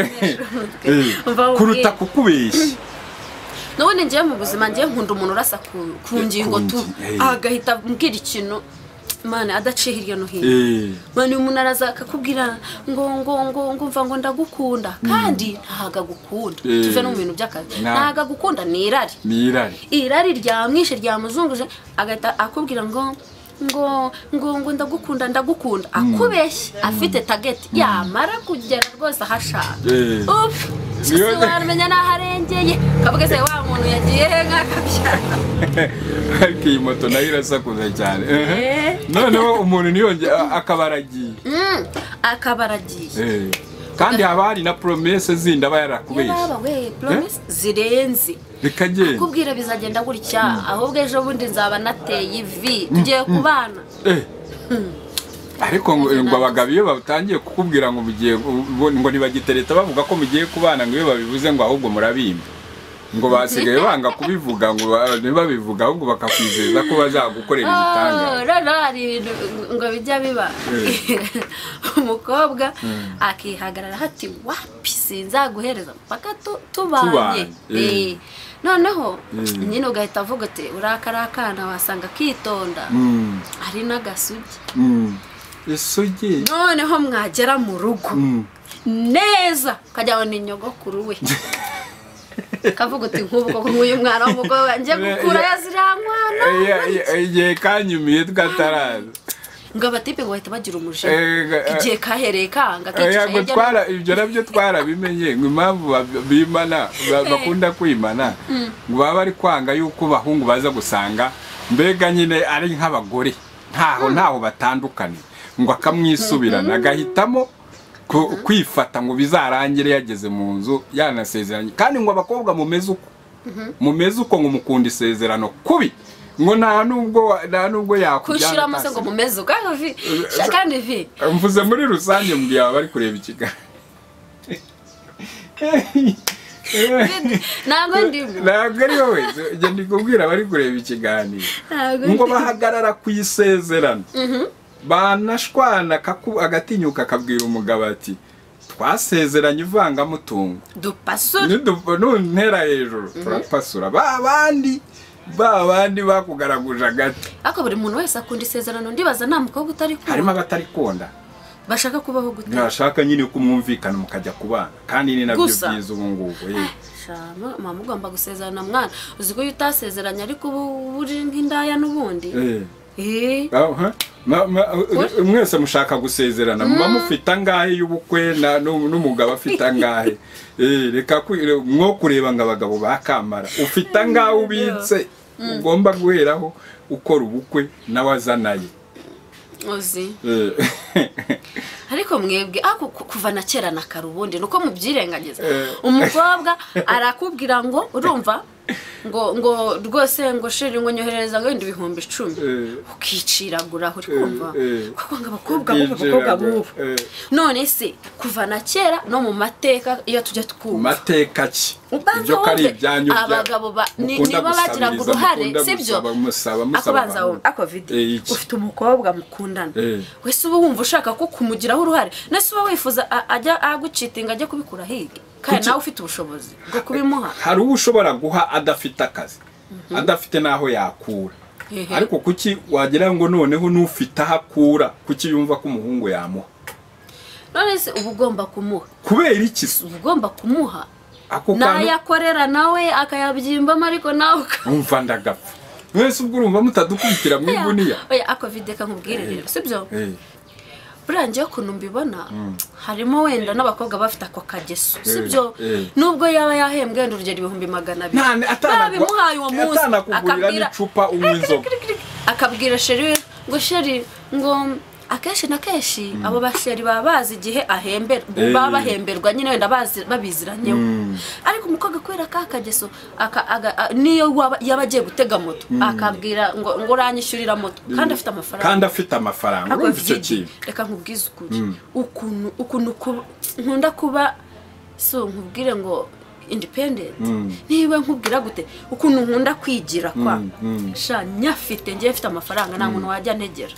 kuruta kukubeshya none ngiye mu buzima ngiye nkunda umuntu urasa ku ngingo tu agahita mbwira ikintu mana adaciye hirya no hino mani umuntu araza akakubwira ngo ngo ngo ngo mva ngo ndagukunda kandi ntaga gukunda tuve no mu bintu by'akazi ntaga gukunda ni irari ni irari irari ryamwishe ryamuzunguje agahita akubwira ngo ngo ngo ngo ndagukunda ndagukunda akubeshya afite target yamara kugera rwose ahashaka up sisi warmenya naharengeye kavuga se wa muntu yagiye nk'akabyara ariko iyi moto nayo irasakuza cyane noneho umuntu niyonge akabaragiye akabaragiye kandi haba hari na promesse zindi aba yarakubeshye yaba we promesse zirenze bikagenda akubwira bizagenda gutya ahubwo ejo bundi nzaba nateye ivi tugiye kubana ariko ngo abagabo iyo batangiye kukubwira ngo mugiye ngo ntibagitereta bavuga ko mugiye kubana ngo iyo babivuze ngo ahubwo murabimba ngo basigaye banga kubivuga ngo ntibabivuga ahubwo bakakwizeza ko bazagukorera ibitanga rero hari ibintu ngo bijya biba umukobwa akihagarara hati wapi sinzaguhereza mpaka tubanye noneho nyine ugahita avuga ati urakara akana wasanga kitonda ari n'agasugi isugi noneho mwagera mu rugo neza ukajya wabona inyogokuru we kavuga uti nk'ubwo nk'uyu mwana w'umugore njye gukura yaziriya mwana igihe kanyumiye twataraza ngo abatipe ngo bahita bagira umujinya igihe kahereye kanga twara ibyo nabyo twarabimenye ngo impamvu bimana bakunda kwimana ngo baba bari kwanga yuko bahungu baza gusanga mbega nyine ari nk'abagore ntaho ntaho batandukanye ngo akamwisubirana agahitamo kwifata ngo bizarangire yageze mu nzu yanasezeranye kandi ngo abakobwa mumeze uko mumeze uko ngo mukunda isezerano kubi ngo nta nubwo nta nubwo yakujyana kushira amase ngo mumeze uko kandi vi mvuze muri rusange mbwiye aba bari kureba ikiganiro ntabwo ndimo ntabwo ari wowe njye ndikubwira abari kureba ikiganiro ngo bahagarara ku isezerano banashwana agatinyuka akabwira umugabo ati twasezeranye ivangamutungo dupasura nuntera hejuru turapasura ba bandi ba bandi bakugaraguje agati ako buri muntu wese akunda isezerano ndibaza nta mukobwa utari kumva harimo abatari konda bashaka kubaho gute nashaka nyine kumwumvikana mukajya kubana kandi ni nabyo byiza ubu ngubu eh shama mama ugomba gusezerana mwana uziko utasezeranye ariko ubu uri nk'indaya nubundi eh eh aha mwese mushaka gusezerana mama mufite angahe y'ubukwe n'umugabo afite angahe eh reka mwo kureba ngabagabo bakamara ufite angahe ubitse ugomba guheraho ukora ubukwe nawazanaye ozi ariko mwebwe ako kuva na kera na karubundi nuko mubyirengagiza umukobwa arakubwira ngo urumva ngo ngo rwose ngo sheri ngo nyohereza ngo ibihumbi icumi ukiciragura uri kumva kuko ngo abakobwa b'abakobwa bubu none se kuva na kera no mu mateka iyo tujya twumva mateka ki ibyo kari ibyanyu abagabo niba bagiraga uruhare sibyo akubanza ako video ufite umukobwa mukundana wese uba wumva ushaka ko kumugiraho uruhare nese uba wifuza ajya agucitinga ajya kubikura higa kandi nawe ufite ubushobozi bwo kubimuha hari ushobora guha adafite akazi adafite naho yakura ariko kuki wagira ngo noneho nufite ahakura kuki yumva ko umuhungu yamuha none se uba ugomba kumuha kubera iki uba ugomba kumuha nayakorera nawe akayabyimbamo ariko nawe umva ndagapfa mwese ubwo urumva mutadukubitira mu iguniya oya ako videka nkubwire rero sibyo burangiye ukuntu mbibona harimo wenda n'abakobwa bafite ako kageso sibyo nubwo yaba yahembwe wenda urugero ibihumbi magana abiri babimuhaye uwo munsi akabwira icupa uw'inzoga akabwira sheri ngo sheri ngo akenshi na kenshi abo basheri baba bazi igihe ahembera baba bahemberwa nyine wenda babiziranyeho ariko umukobwa kwera ka kageso niyo yaba agiye gutega moto akabwira ngo ngo uranyishyurira moto kandi afite amafaranga kandi afite amafaranga urumva icyo kintu reka nkubwize ukuri ukuntu ukuntu nkunda kuba so nkubwire ngo independent niba nkubwira gute ukuntu nkunda kwigira kwa sha nyafite ngiye mfite amafaranga nta muntu wajya ntegera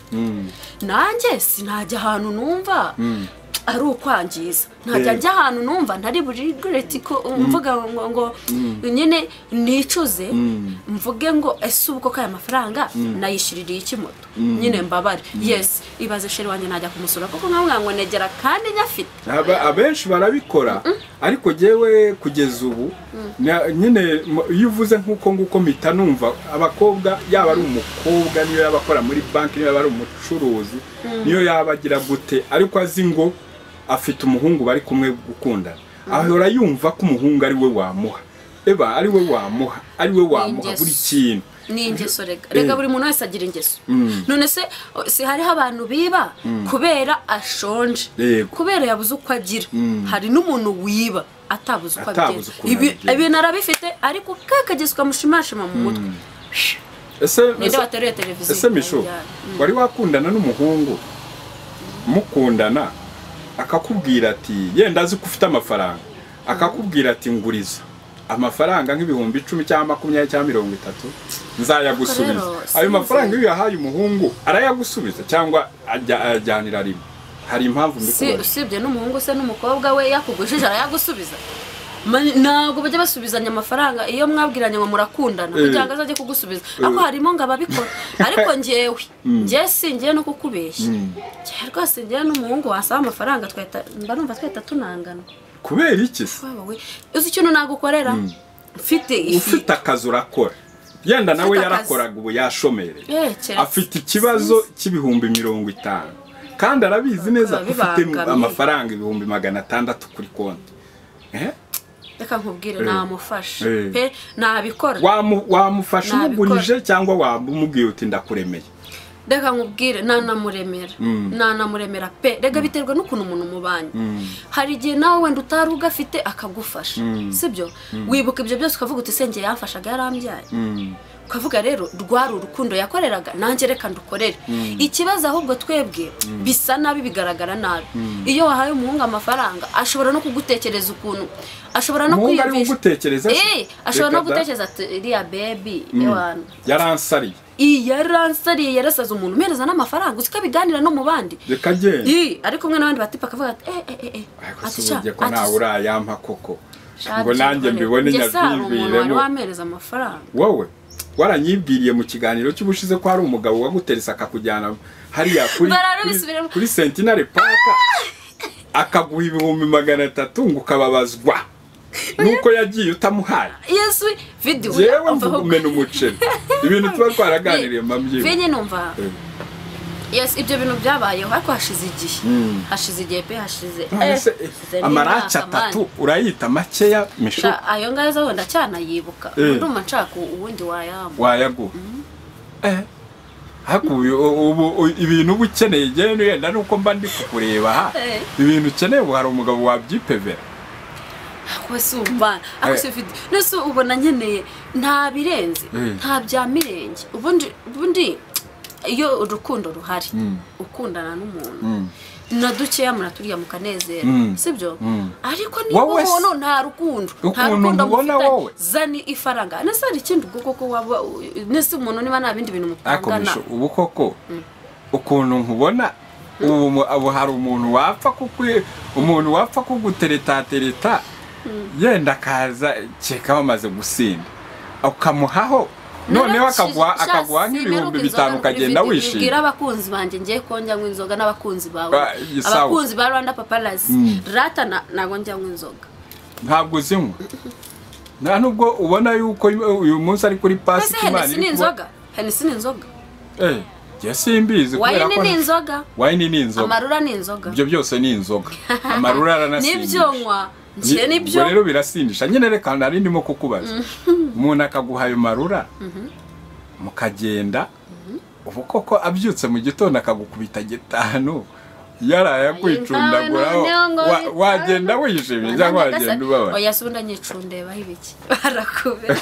nanjye sinajya ahantu numva ari ukwangiza ntajya njya ahantu numva ntari buri regret ko mvuga ngo nyine nicuze mvuge ngo ese ubuko kaya mafaranga nayishiririye iki moto nyine mbabare yes ibaze sheri wanje najya kumusura kuko nkamwe ngo negera kandi nyafite abenshi barabikora ariko jewe kugeza ubu nyine iyo uvuze nkuko nguko mpita numva abakobwa yaba ari umukobwa niyo yabakora muri banki niyo yaba ari umucuruzi niyo yabagira gute ariko azi ngo afite umuhungu bari kumwe gukundana ahora yumva ko umuhungu ari we wamuha eba ari we wamuha ari we wamuha buri kintu ni ingeso rega rega buri muntu wese agira ingeso none se si hariho abantu biba kubera ashonje kubera yabuze uko agira hari n'umuntu wiba atabuze uko abigenza ibi narabifite ariko kakageso kamushimashima mu mutwe ese ese misho wari wakundana n'umuhungu mukundana akakubwira ati yenda azi ko ufite amafaranga akakubwira ati nguriza amafaranga nk'ibihumbi icumi cyangwa makumyabiri cyangwa mirongo itatu nzayagusubiza ayo mafaranga iyo yahaye umuhungu arayagusubiza cyangwa ajyanira rimwe hari impamvu mbikubona usibye n'umuhungu se n'umukobwa we yakugujije arayagusubiza ntabwo bajya basubizanya amafaranga iyo mwabwiranye ngo murakundana kugira ngo azajye kugusubiza ako harimo ngo ababikora ariko njyewe njye singiye no kukubeshya njye rwose njye n'umuhungu wasaba amafaranga tweta mba numva tweta tunangana kubera iki se uzi ikintu nagukorera mfite ufite akazi urakora yenda nawe yarakoraga ubu yashomereye afite ikibazo cy'ibihumbi mirongo itanu kandi arabizi neza ko ufite amafaranga ibihumbi magana atandatu kuri konti reka nkubwire namufasha pe nabikora wamufasha umugurije cyangwa wamubwiye uti ndakuremeye reka nkubwire nanamuremera nanamuremera pe rega biterwa n'ukuntu umuntu mubanye hari igihe nawe wenda utari ugafite akagufasha sibyo wibuka ibyo byose ukavuga uti senge yamfashaga yarambyaye ukavuga rero rwari urukundo yakoreraga nanjye reka ndukorere ikibazo ahubwo twebwe bisa nabi bigaragara nabi iyo wahaye umuhungu amafaranga ashobora no kugutekereza ukuntu ashobora no kwiyumvisha eh ashobora no gutekereza ati iriya baby ewana yaransariye iya ransari yarasaza umuntu mereza n'amafaranga usika biganira no mu bandi reka genda i ariko umwe n'abandi batipa akavuga ati eh eh eh ati cha ko nawe urayampa koko ngo nanjye mbibone nyavyibwire mu wamereza amafaranga wowe waranyibwiriye mu kiganiro cy'ubushize ko hari umugabo waguteresa akakujyana hariya kuri kuri Centenary Park akaguha ibihumbi magana atatu ngo ukababazwa nuko yagiye utamuhaye Yesu video yewe mvumena umuceri ibintu tuba twaraganiriye mabyi venye numva yes ibyo bintu byabayeho ariko hashize igihe hashize igihe pe hashize amaracha atatu urayita makeya misho ayo ngayo zo ndacyana yibuka ndumva nshaka ubundi wayamba wayagu eh hakuye ubu ibintu bukeneye gene yenda nuko mba ndi kukureba ha ibintu ukeneye ubu hari umugabo wabyipevera kwesumba akose video nese ubona nkeneye nta birenze nta bya mirenge ubundi ubundi iyo urukundo ruhari ukundana n'umuntu nadukeya muraturiya mukanezera sibyo ariko niba wowe nta rukundo nta rukundo ubona wowe zani ifaranga nese ari ikindi koko waba nese umuntu niba nta bindi bintu mutangana ubu koko ukuntu nkubona ubu abo hari umuntu wapfa kukwe umuntu wapfa kugutereta tereta yenda kaza cyeka bamaze gusinda ukamuhaho none wakagwa akagwa nk'ibihumbi bitanu kagenda wishimye bwira abakunzi banje ngiye konja nk'inzoga n'abakunzi bawe abakunzi ba Rwanda Paparazzi rata nago njya nk'inzoga ntabwo zinywa nta nubwo ubona yuko uyu munsi ari kuri pasi kimani ni inzoga Hennessy ni inzoga eh yasimbize kubera ko wine ni inzoga wine ni inzoga amarura ni inzoga ibyo byose ni inzoga amarura aranasindisha nibyo nywa nje nibyo rero birasindisha nyine reka nari ndimo kukubaza umuntu akaguha ayo marura mukagenda ubu koko abyutse mu gitondo akagukubita gitanu yaraye kwicundaguraho wagenda wishimye cyangwa wagenda ubaba oya sunda nyicundeba ibiki barakubera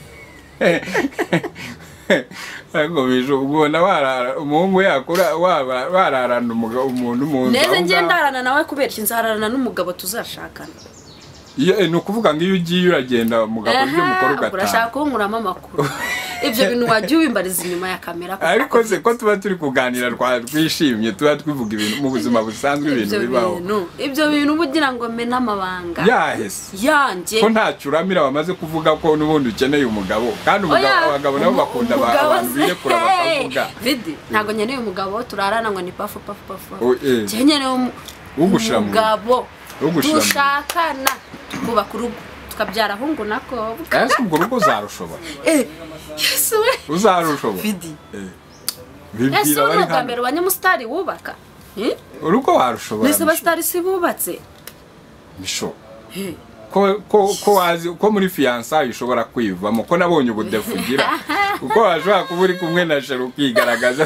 ngo bijo ubona warara umuhungu yakura waba wararana umugabo umuntu umuntu neze ngendarana nawe kubera inzararana n'umugabo tuzashakana iyo no kuvuga ngo iyo ugiye uragenda umugabo ibyo mukora ugata urashaka kunkuramo amakuru ibyo bintu wagiye ubimbariza inyuma ya kamera ariko se ko tuba turi kuganira twishimye tuba twivuga ibintu mu buzima busanzwe ibintu bibaho ibyo bintu bugira ngo mena amabanga yahese yanjye ko ntacyo uramira bamaze kuvuga ko nubundi ukeneye umugabo kandi umugabo abagabo nabo bakunda abantu birekura bakavuga vidi ntago nkeneye umugabo turarana ngo ni pafu pafu pafu nkeneye umugabo dushakana kubaka urugo tukabyara hungu nako ese ubwo rugo uzarushobora eh yesu we uzarushobora vidi bibwira bari hano mbere abanyamusitari wubaka urugo warushobora nese abasitari si bubatse bisho ko ko ko wazi ko muri fiançailles ushobora kwivamo ko nabonye ubudefugira uko washobora kuba uri kumwe na Sheru kigaragaza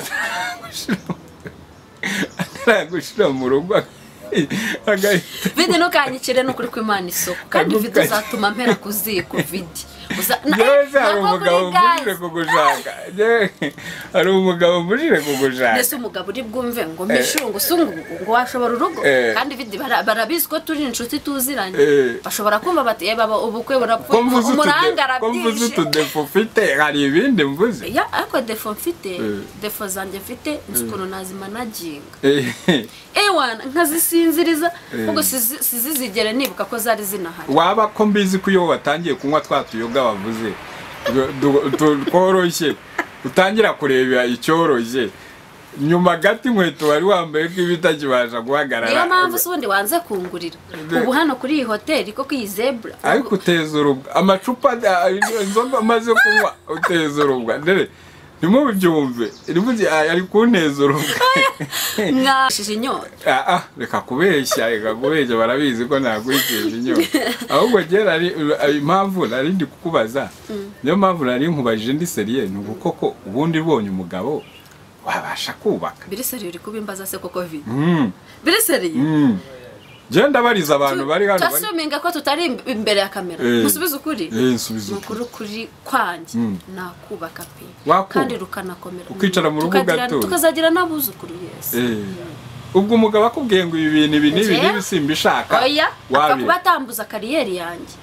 gushira mu rugo vidi no kanyikire no kuri kwimana isoko kandi vidi uzatuma mpera kuziko vidi Neza hari umugabo mujire kugushaka hari umugabo mujire kugushaka nese umugabo uri bwumve ngo mishungu sungu ngo washobora urugo kandi vidi barabizi ko turi inshuti tuziranye bashobora kumva bati baba ubukwe burapfuye umurangara byinshi ko mvuze tudefo fite hari ibindi mvuze ya ariko defo mfite defo zanje mfite nsukuno nazima naginga ewana nkazisinziriza ubwo sizizigere nibuka ko zari zinahari waba ko mbizi ko iyo watangiye kunywa twatuyoga bavuze tworoshye utangira kureba icyoroshye nyuma gati inkweto wari wambaye ko ibitakibasha guhagarara niyo mpamvu subundi wanze kungurira ubu hano kuri iyi hoteli ko iyi zebra ariko uteza urubwa amacupa inzoga maze kunywa uteza urubwa ndere Nimo byumve irivuze ari kuneza urubwa mwashije inyota ah ah reka kubeshya reka kubeshya barabizi ko nakwikije inyota ahubwo gera ari impamvu nari ndi kukubaza niyo mpamvu nari nkubajije ndi seriye nuko koko ubundi bonye umugabo wabasha kubaka biri seriye uri kubimbaza se koko vi mm biri seriye mm Jenda bariza abantu bari hano bari Tasuminga ko tutari imbere ya kamera musubize ukuri eh nsubize ukuri kuri kwanje nakubaka pe kandi rukanakomera ukicara mu rugo gato tukazagira nabuzukuru yese eh ubwo umugabo akubwiye ngo ibi bintu ibi nibi nibi simbishaka oya akakubatambuza kariyeri yanjye mm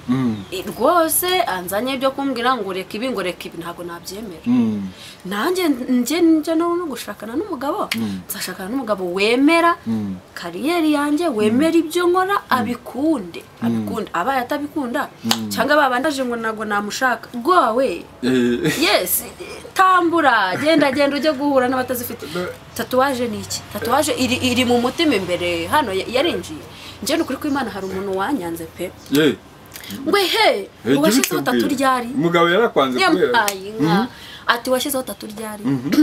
rwose anzanye ibyo kumbwira ngo reka ibi ngo reka ibi ntago nabyemera nanjye nje nje no gushakana n'umugabo nzashakana n'umugabo wemera kariyeri yanjye wemera ibyo nkora abikunde abikunde abaye atabikunda cyangwa babandaje ngo nago namushaka gwawe yes tambura genda genda uje guhura n'abatazifite tatuwaje niki tatuwaje iri iri mu mutima imbere hano yarinjiye nje n'ukuri ko Imana hari umuntu wanyanze pe ngwe he ubashizeho tatu ryari umugabo yarakwanze kubera Mpaye ati washizeho tatu ryari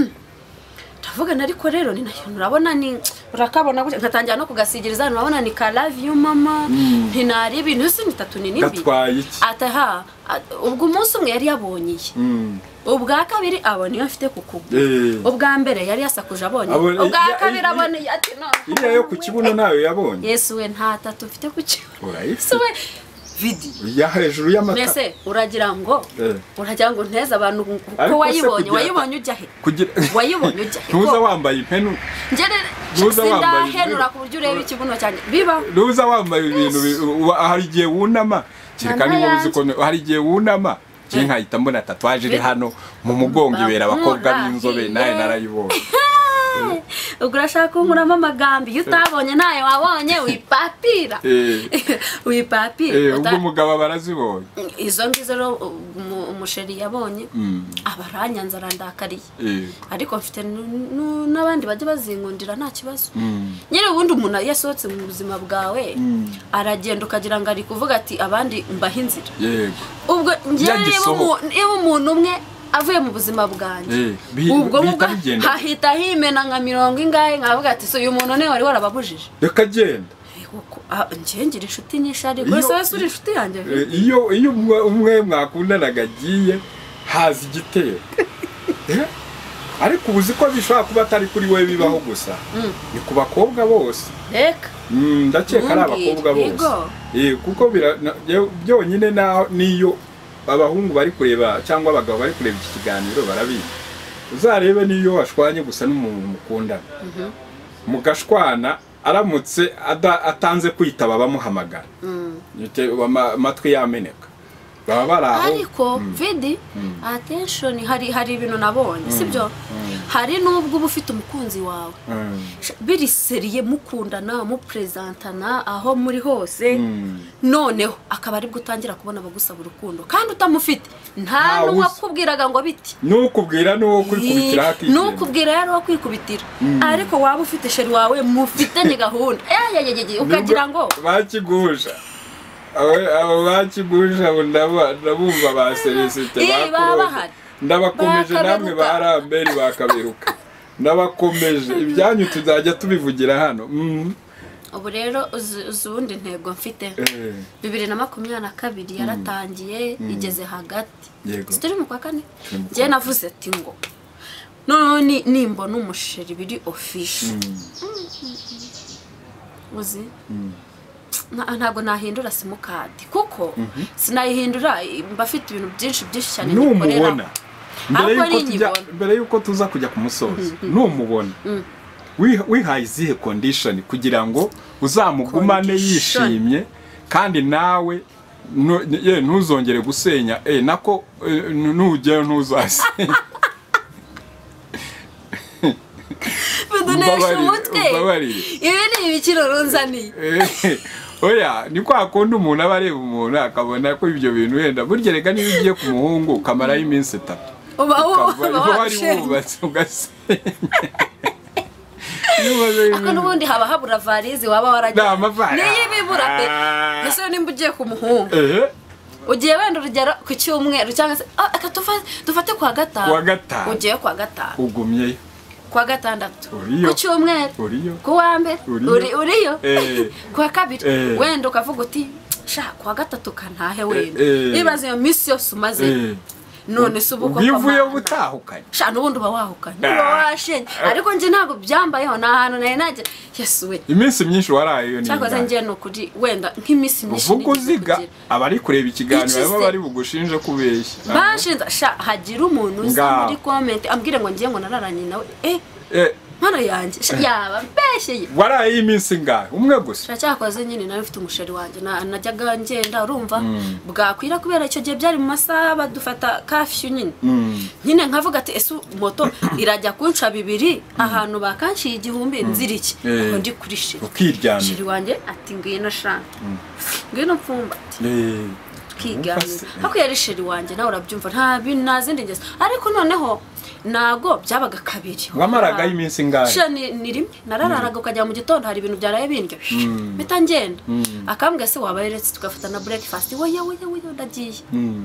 tavuga nariko rero ni nayo urabona ni urakabona gute nkatangira no kugasigiriza urabona ni ka love you mama ntinari ibintu si bitatu ni nibi ataha ubwo umunsi umwe yari yabonyiye ubwa kabiri abone iyo afite kukugu ubwa mbere yari yasakuje abonye ubwa kabiri abone ati no iriya yo ku kibuno nayo yabonye Yesu we nta tatu ufite ku kibuno so video ya hejuru y'amata nese uragira ngo uragira ngo nteza abantu ko wayibonye wayibonye ujya he wayibonye ujya he ntuza wambaye impenu njere ntuza wambaye henura ku buryo ureba ikibuno cyane biba ntuza wambaye ibintu hari gihe wunama kireka ni wowe uziko hari gihe wunama je nkahita mbona tatuwaje iri hano mu mugongo ibera abakobwa b'inzobe naye narayibonye ugurashaka nkuramo amagambi utabonye naye wabonye wipapira wipapira ubwo umugabo barazibonye izo ngizo ro umusheri yabonye abaranyanza arandakariye ariko mfite n'abandi baje bazinkundira nta kibazo nyine ubundi umuntu yasohotse mu buzima bwawe aragenda ukagira ngo ari kuvuga ati abandi mbaho inzira ubwo ngiye umuntu umwe avuye mu buzima bwanjye ubwo hahita himena nka mirongo ingahe nkavuga ati so uyu muntu ne wari warababujije reka genda ngiye ngira inshuti nyinshi ariko wese wese uri inshuti yanjye iyo iyo umwe mwakundanaga agiye haza igitero ariko ubuzi ko bishobora kuba atari kuri we bibaho gusa ni ku bakobwa bose reka ndakeka ari abakobwa bose kuko byonyine niyo abahungu bari kureba cyangwa abagabo bari kureba iki kiganiro barabizi uzarebe niyo washwanye gusa n'umuntu mukundana mugashwana aramutse atanze kwitaba bamuhamagara amatwi yameneka baba baraho ariko vidi attention hari hari ibintu nabonye sibyo hari nubwo uba ufite umukunzi wawe biri seriye mukundana mu presentana aho muri hose noneho akaba ari gutangira kubona bagusaba urukundo kandi utamufite nta n'uwakubwiraga ngo biti nukubwira no kwikubitira haki nukubwira yari wakwikubitira ariko waba ufite sheri wawe mufitanye gahunda ukagira ngo bakigusha abo bakigusha ndabumva ba Celestin bakuru ndabakomeje namwe baramberi bakabiruka ndabakomeje ibyanyu tuzajya tubivugira hano ubu rero uzundi ntego mfite bibiri na makumyabiri na kabiri yaratangiye igeze hagati turi mu kwa kane je navuze ati ngo none nimbo n'umusheri biri official uzi ntabwo nahindura simukadi kuko sinayihindura mbafite ibintu byinshi byinshi cyane nikorera mbere yuko tuza kujya ku musozi numubona wihaye izihe condition kugira ngo uzamugumane yishimye kandi nawe ntuzongere gusenya nako nujye ntuzasenya bidunesha umutwe ibi ni ibikiro runzaniye oya ni kwa kundi umuntu aba areba umuntu akabona ko ibyo bintu wenda burya reka niba ugiye ku muhungu ukamaraho iminsi itatu uba wari wubatse ugasenya ako n'ubundi haba habura varize waba waragiye niyo ibibura pe ese nimba ugiye ku muhungu ugiye wenda urugero ku cyumweru cyangwa se dufate kwa gatanu ugiye kwa gatanu ugumyeyo kwa gatandatu ku cyumweru ku wa mbere uriyo ku wa kabiri wenda ukavuga uti sha kwa gatatu kantahe wenda ibaze iyo minsi yose umaze none se ubu ko bivuye gutahukanye sha nubundi uba wahukanye uba washenye ariko nje ntago byambayeho na hano naye naje yesuwe iminsi myinshi warayo ni cyangwa nje no kuri wenda nk'iminsi myinshi uvuga uziga abari kureba ikiganiro baba bari bugushinje kubeshya bashinza sha hagira umuntu uza muri comment ambwire ngo ngiye ngo nararanye nawe eh mana yanjye yaba mbeshye waraye iminsi ngahe umwe gusa cyakoze nyine nawe mfite umusheri wanjye najyaga ngenda urumva bwakwira kubera icyo gihe byari mu masaha badufata kafyu nyine nyine nkavuga ati ese moto irajya kunca bibiri ahantu bakanshiye igihumbi nziriki ngo ndi kuri sheri ukiryamye sheri wanjye ati ngwino shana ngwino mfumba twiganira hako yari sheri wanjye nawe urabyumva nta bintu nazindi ngeze ariko noneho nago byabaga kabiri wamaraga iminsi ngahe shani ni rimwe narararaga ukajya mu gitondo hari ibintu byaraye bindyo bita ngenda akambwa se wabayeretse tugafata na breakfast woya woya woya ndagiye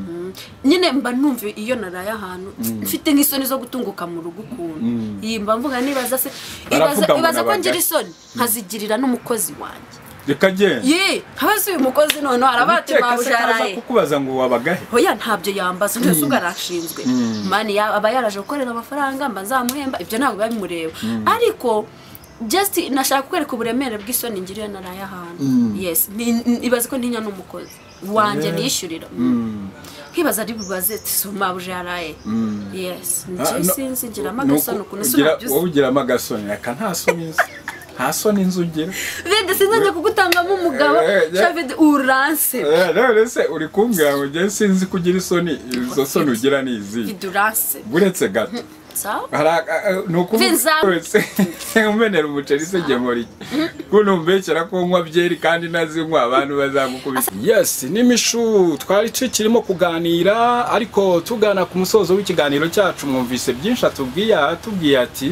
nyine mba numva iyo naraye ahantu mfite nk'isoni zo gutunguka mu rugo ukuntu yimba mvuga nibaza se ibaza ibaza ko ngira isoni nkazigirira n'umukozi wanjye Rekaje. Ye, habaze uyu mukozi none arabati mabujaraye. Kukubaza ngo wabagahe. Hoya ntabyo yambaza nese ugarashinzwe. Mani aba yaraje gukorera amafaranga mba nzamuhemba ibyo ntabwo babimureba. Ariko just nashaka kwereka uburemere bw'isoni ngiriye naraye ahantu. Yes, ibaze ko ntinya n'umukozi wanje nishyurira. Kibaza ari bubaze suma bujaraye. Yes, nje sinzi ngira amagasoni ukuntu sura byose. Wowe ugira amagasoni aka nta soni. Hasoni nzugera vide sinzanye kugutangamo umugabo chavide uranse eh rese uri kumbwira ngo je sinzi kugira isoni izo soni ugira nizi viduranse buretse gato sawa ara nuko wese umenera umuceri se gemori kuno mbekera ko nkwa byeri kandi nazinkwa abantu bazagukubita yes nimishu twari tukirimo kuganira ariko tugana ku musozo w'ikiganiro cyacu mwumvise byinshi atubwiye atubwiye ati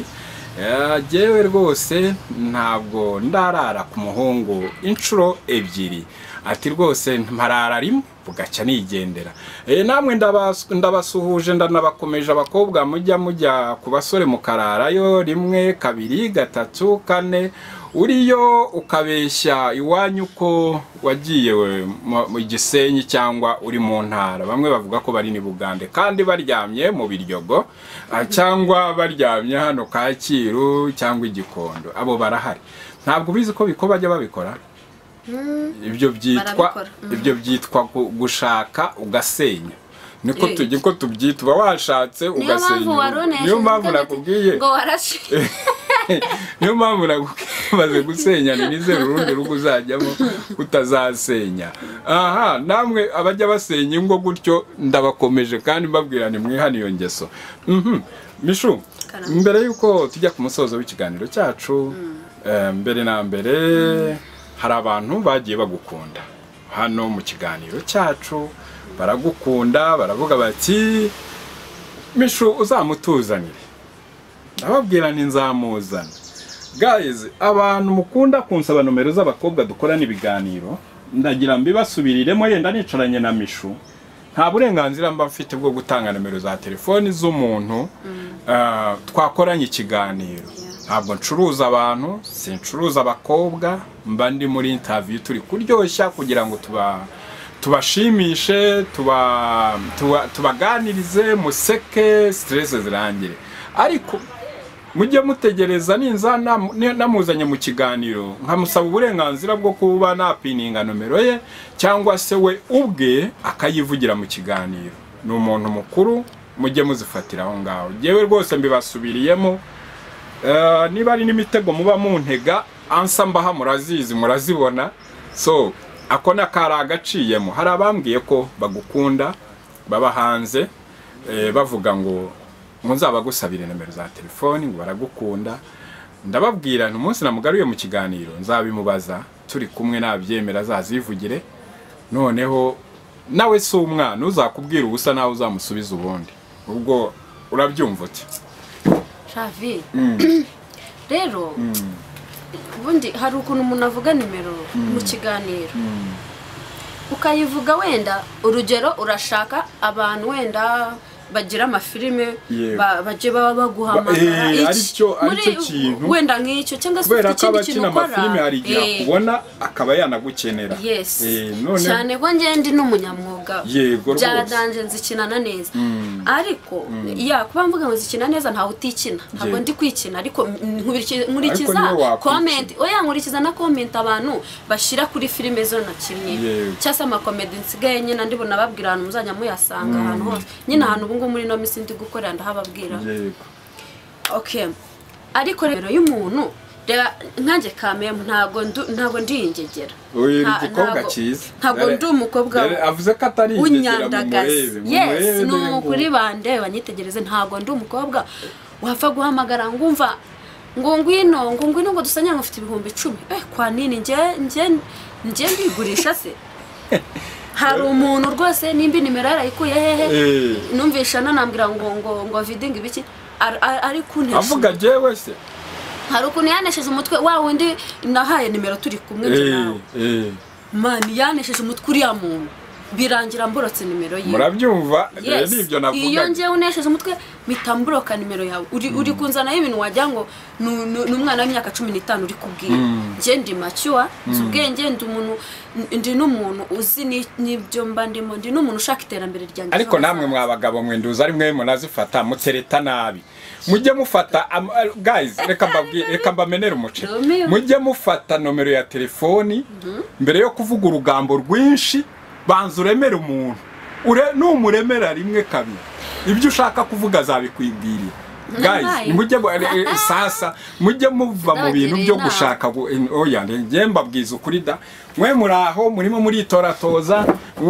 jewe rwose ntabwo ndarara ku muhungu inshuro ebyiri ati rwose mparara rimwe bugaca nigendera eh namwe ndabasuhuje ndanabakomeje abakobwa mujya mujya ku basore mukararayo rimwe kabiri gatatu kane uriyo ukabeshya iwanyu ko wagiye mu Gisenyi cyangwa uri mu ntara bamwe bavuga ko bari ni Bugande kandi baryamye mu Biryogo cyangwa baryamye hano Kacyiru cyangwa Igikondo abo barahari ntabwo bizi ko biko bajya babikora ibyo byitwa ibyo byitwa gushaka ugasenya niko tujye ko tubyitwa washatse ugasenya niyo mpamvu nakubwiye ngo warashi niyo mpamvu nagumaze gusenya nize urundi rugo uzajyamo utazasenya aha namwe abajya basenya ingo gutyo ndabakomeje kandi mbabwira ni mwihana iyo ngeso mhm mishu mbere yuko tujya ku musozo w'ikiganiro cyacu mbere na mbere hari abantu bagiye bagukunda hano mu kiganiro cyacu baragukunda baravuga bati mishu uzamutuzanire ndababwira ni nzamuzana guys abantu mukunda kunsaba nomero z'abakobwa dukorana ibiganiro ndagira mbibasubiriremo yenda nicaranye na mishu nta burenganzira mba mfite bwo gutanga nomero za telefoni z'umuntu twakoranye ikiganiro ntabwo ncuruza abantu sincuruza abakobwa mba ndi muri interview turi kuryoshya kugira ngo tuba tubashimishe tuba tubaganirize museke stress zirangire ariko mujye mutegereza ninza namuzanye mu kiganiro nkamusaba uburenganzira bwo kuba napininga nomero ye cyangwa se we ubwe akayivugira mu kiganiro ni umuntu mukuru mujye muzifatira aho ngaho jewe rwose mbibasubiriyemo niba ari n'imitego muba muntega ansa mbaha murazizi murazibona so ako nakara agaciyemo hari abambwiye ko bagukunda baba hanze bavuga ngo nzaba gusabira nomero za telefoni ngo baragukunda ndababwira umunsi namugaruye mu kiganiro nzabimubaza turi kumwe nabyemera azazivugire noneho nawe si umwana uzakubwira ubusa nawe uzamusubiza ubundi ubwo urabyumva uti Shavi rero ubundi hari ukuntu umuntu avuga nimero mu kiganiro ukayivuga wenda urugero urashaka abantu wenda bagira amafilime baje baba baguhamagara aricyo aricyo kintu wenda nk'icyo cyangwa se ikindi kintu ukora amafilime hari igihe kubona akaba yanagukenera cyane ko ngende n'umunyamwuga byaradanje nzikinana neza ariko ya kuba mvuga ngo zikina neza ntawe utikina ntabwo ndi kwikina ariko nkurikiza comment oya nkurikiza na comment abantu bashira kuri filime zo na kimwe cyase ama comedy nsigaye nyine ndibona babwira abantu muzanya muyasanga ahantu hose nyine ahantu ubungu muri no misi ndi gukorera ndahababwira yego okay ariko rero y'umuntu nkanjye kamemu ntago ntago ndingegera uyu igikobwa cyiza ntago ndi umukobwa avuze ko atari unyandagaza yes no kuri bande banyitegereze ntago ndi umukobwa wapfa guhamagara ngumva ngo ngwino ngo ngwino ngo dusanya ngufite ibihumbi icumi eh kwa nini nje nje nje ndigurisha se hari umuntu rwose nimba nimero yarayikuye hehe numvisha nanambwira ngo ngo ngo vidinga ibiki ari kuntesha avuga jewe se hari ukuntu yanesheje umutwe wa wundi nahaye nimero turi kumwe nje nawe eh mani yanesheje umutwe uri ya muntu birangira mborotse nimero ye murabyumva rero nibyo navuga iyo nje unesheje umutwe mitamburoka nimero yawe uri uri kunzana y'ibintu wajya ngo n'umwana w'imyaka cumi n'itanu uri kubwira nje ndi mature ubwenge ndi umuntu ndi n'umuntu uzi n'ibyo mba ndimo ndi n'umuntu ushaka iterambere ryanjye ariko namwe mwabagabo mwe nduza ari mwe munazifata mutereta nabi mujye mufata guys reka mbabwire reka mbamenera umuce mujye mufata nomero ya telefoni mbere yo kuvuga urugambo rwinshi banza uremera umuntu ure numuremera rimwe kabiri ibyo ushaka kuvuga zabikwibwirira guys mujye sasa mujye muva mu bintu byo gushaka oya nge mbabwiza ukuri da mwe muraho murimo muritoratoza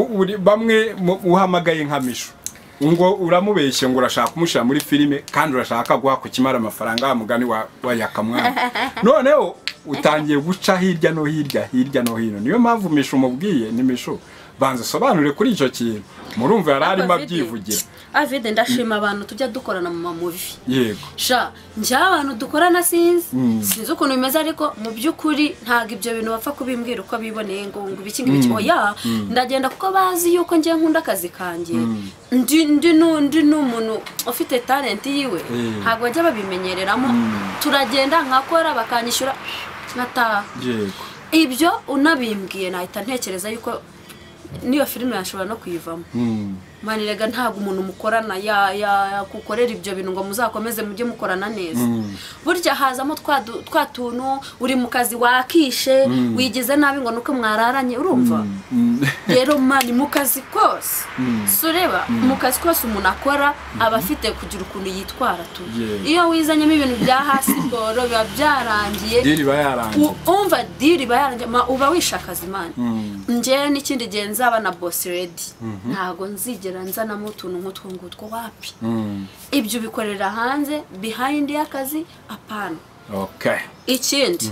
bamwe uhamagaye nkamisho ngo uramubeshye ngo urashaka kumushira muri filime kandi urashaka guha ku kimara amafaranga mugani wa yakamwana noneho utangiye guca hirya no hirya hirya no hino niyo mpamvu misho umubwiye ni misho banza sobanure kuri icyo kintu murumva yararimo abyivugira avide ndashima abantu tujya dukorana mu mamuvi yego sha njya abantu dukorana sinzi sinzi ukuntu bimeze ariko mu byukuri ntago ibyo bintu bapfa kubimbwira uko biboneye ngo ngo ibiki ngibiki oya ndagenda kuko bazi yuko ngiye nkunda akazi kanjye ndi ndi nundi n'umuntu ufite talent yiwe ntago bajya babimenyereramo turagenda nkakora bakanyishyura nkata yego ibyo unabimbwiye nahita ntekereza yuko niyo filime yashobora no kuyivamo mani rega ntago umuntu mukorana ya ya kukorera ibyo bintu ngo muzakomeze mujye mukorana neza burya hazamo twa tuntu uri mu kazi wakishe wigize nabi ngo nuko mwararanye urumva rero mani mu kazi kose sureba mu kazi kose umuntu akora aba afite kugira ukuntu yitwara tu iyo wizanyemo ibintu bya hasi siporo biba byarangiye diri bayarangiye umva diri bayarangiye uba wishakaza imana nje n'ikindi gihe nzaba na boss ready ntago nzigera nzanamo utuntu nk'utwo ngutwo wapi ibyo bikorera hanze behind y'akazi apana okay ikindi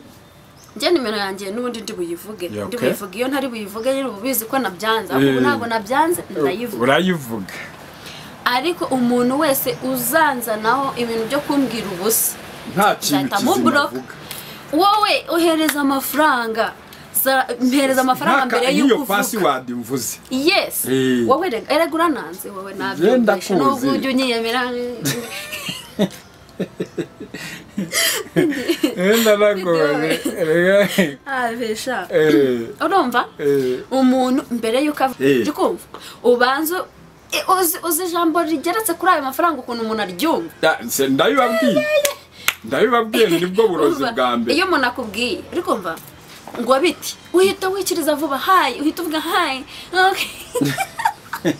nje nimero yanjye n'ubundi ndi buyivuge ndi buyivuge iyo ntari buyivuge nyine ubizi ko nabyanze ahubwo ntago nabyanze ndayivuga urayivuga ariko umuntu wese uzanza naho ibintu byo kumbwira ubusa nta kintu kizivuga wowe uhereza amafaranga mpereza amafaranga mbere yuko uvuga password mvuze yes wowe erega urananze wowe nabyo n'ubwo ujye unyiyemera enda nagore abesha urumva umuntu mbere yuko avuga kumva ubanza uzi ijambo rigeretse kuri ayo mafaranga ukuntu umuntu aryumva ndabibabwiye ndabibabwiye nibwo burozi bwa mbere iyo umuntu akubwiye uri kumva ngo biti uhita wikiriza vuba hayi uhita uvuga hayi okay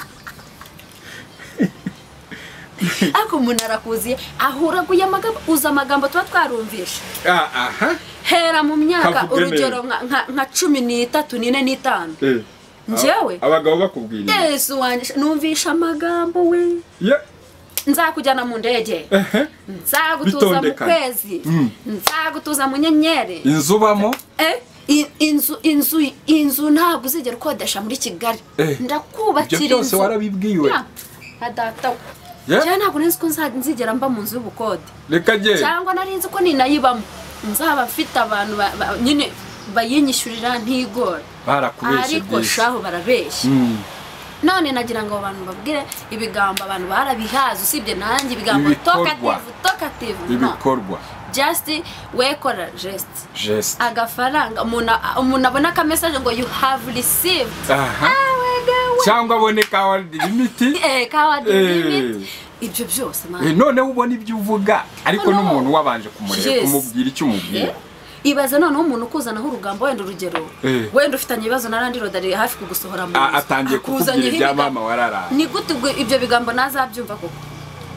ako umuntu arakuziye ahuraguye amagambo uza amagambo tuba twarumvisha aha hera mu myaka urugero nka cumi n'itatu n'ine n'itanu njyewe abagabo bakubwira yesu wanje numvisha amagambo we nzakujyana mu ndege nzagutuza mu kwezi nzagutuza mu nyenyeri inzubamo eh inzu inzu inzu ntabwo uzigera ukodesha muri Kigali ndakubakira inzu byose warabibwiwe adata cyane ntabwo nzi ko nzigera mba mu nzu y'ubukode reka je cyangwa narinzi ko ninayibamo nzaba afite abantu nyine bayinyishyurira ntigora barakubeshye ariko shaho barabeshye none nagira ngo abantu babwire ibigambo abantu barabihaza usibye nanjye ibigambo tokative tokative ibikorwa just wekora just just agafaranga umuntu abona ka message ngo you have received cyangwa abone ka limit eh ka limit ibyo byose man none ubona ibyo uvuga ariko n'umuntu wabanje kumureka kumubwira icyo umubwira ibaza none umuntu ukuzanaho urugambo wenda urugero wenda ufitanye ibibazo narandi rodari hafi kugusohora mu atangiye kukubwira ibya mama warara ni gute ibyo bigambo nazabyumva koko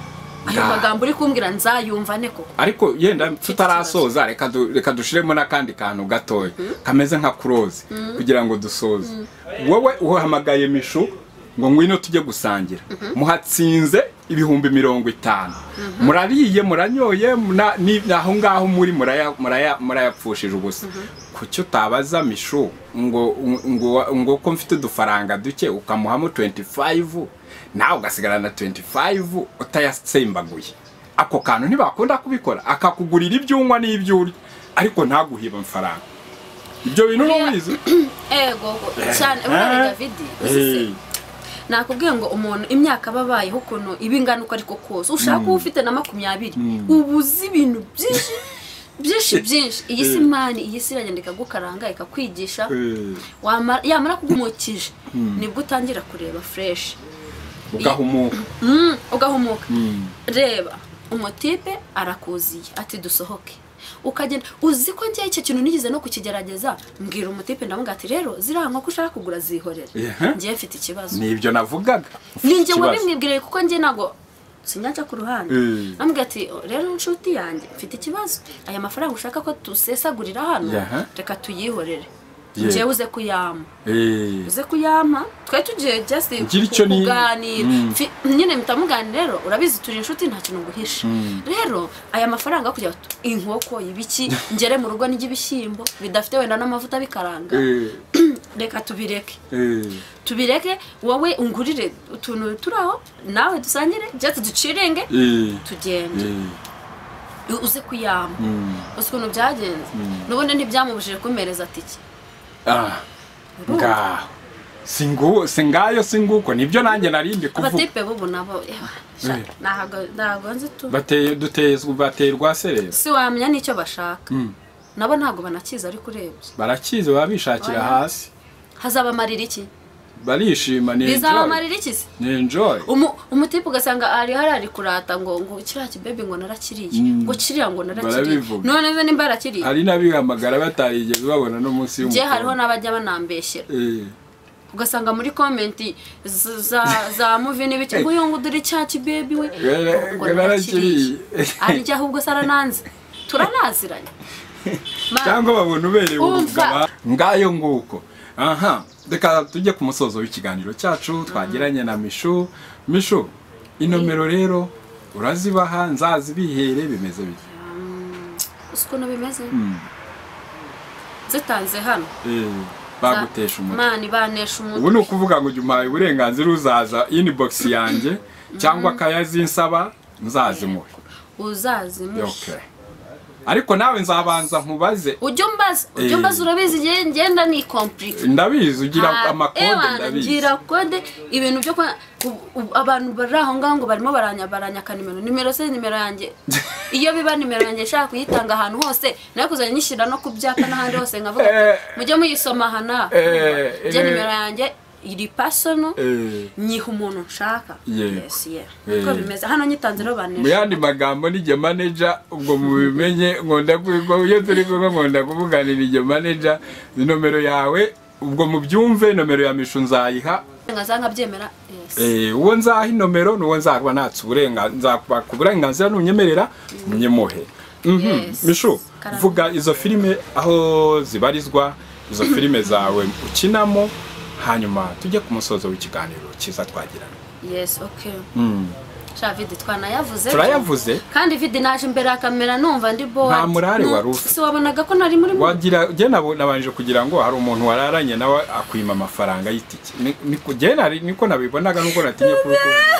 ayo magambo uri kumbwira nzayumva ne koko ariko yenda tutarasoza reka reka dushiremo nakandi kantu gatoya kameze nka close kugira ngo dusoze wowe uhamagaye Mishu ngo ngwino tujye gusangira muhatsinze ibihumbi mirongo itanu murariye muranyoye naho ngaho muri muraya murayapfushije ubusa kucyo utabaza Mishu ngo ngo ngo ko mfite dufaranga duke ukamuhamo twenty-five nawe ugasigarana twenty-five utayatsembaguye ako kantu ntibakunda kubikora akakugurira ibyunywa n'ibyuri ariko ntaguhiba amafaranga ibyo bintu n'ubizi ego cyane uri David usise nakubwiye ngo umuntu imyaka babayeho ukuntu ibinganuka ariko kose ushaka ufite na makumyabiri ubuzi ibintu byinshi byinshi byinshi iyi si mani iyi si iragenda gukaranga ikakwigisha yamara kugumukije nibwo utangira kureba fresh ugahumuka ugahumuka reba umutipe arakuziye ati dusohoke ukagenda uzi ko ngiye icyo kintu nigize no kukigerageza mbwira umutipe ndamuga ati rero ziranka ko ushaka kugura zihorera ngiye mfite ikibazo nibyo navugaga ninjye wabimwibwire kuko ngiye nago sinyaca ku ruhande namubwira ati rero inshuti yanjye mfite ikibazo aya mafaranga ushaka ko tusesagurira hano reka tuyihorere ngiye uze kuyama uze kuyama twe tugiye just kuganira nyine mutamuganira rero urabizi turi inshuti nta kintu nguhisha rero aya mafaranga kujya inkoko ibiki ngere mu rugo n'igibishyimbo bidafite wenda n'amavuta bikaranga reka tubireke tubireke wowe ungurire utuntu turaho nawe dusangire just ducirenge tugende uze kuyama ukuntu byagenze nubone ntibyamubujije kumereza tiki ah nga singu singayo singuko nibyo nanjye narindi kuvuga abatipe bubu nabo nahago ndagonze tu bateye dutezwe baterwa serero si wamenya nicyo bashaka nabo ntago banakiza ari kurebye barakize babishakira hasi hazaba marira iki barishima ni bizaba marira iki ni enjoy umutipe ugasanga ari harari kurata ngo ngo kiriya kibebe ngo narakiriye ngo kiriya ngo narakiriye none ze nimba arakiriye ari nabihamagara batarigeze babona no munsi y'umutwe je hariho nabajya banambeshyera ugasanga muri comment za za movie n'ibiki ngo yongo dore cya kibebe we ngo narakiriye ari jya ahubwo sarananze turanaziranye cyangwa babona ubereye ubugaba ngayo nguko aha deka tujye ku musozo w'ikiganiro cyacu twagiranye na Mishu Mishu inomero rero urazibaha nzazibihere bimeze bite usko no bimeze zitanze hano eh bagutesha umutwe mani banesha umutwe ubu ni ukuvuga ngo Mpaye uburenganzira uzaza inbox yanjye cyangwa kayazinsaba nzazimuhe uzazimuhe okay ariko nawe nzabanza nkubaze ujyo mbaza ujyo mbaza urabizi ngenda ni complete ndabizi ugira amakode ndabizi ngira kode ibintu byo abantu baraho ngango barimo baranya baranya kanimero nimero se nimero yanjye iyo biba nimero yanjye shaka kuyitanga ahantu hose nayo kuzanya nyishira no kubyaka n'ahandi hose ngavuga mujye muyisoma hana je nimero yanjye iri personal nyiha umuntu nshaka yes yeah ko bimeze hano nyitanze ro banesha muyandi magambo ni je manager ubwo mubimenye ngonda kwiko iyo turi ko ngonda kuvuganira ije manager nomero yawe ubwo mubyumve nomero ya Mishu nzayiha ngazanga byemera yes eh uwo nzaha nomero nuwo nzakwa natse uburenganzira ku burenganzira nunyemerera munyemohe mhm Mishu vuga izo filime aho zibarizwa izo filime zawe ukinamo hanyuma tujye ku musozo w'ikiganiro kiza twagirana yes okay mm cha video twanayavuze turayavuze kandi video naje imbere ya kamera numva ndi bo nta murare warufu si wabonaga ko nari muri wagira je nabo nabanje kugira ngo hari umuntu wararanye nawe akwima amafaranga y'itiki niko je nari niko nabibonaga nuko natinye kuko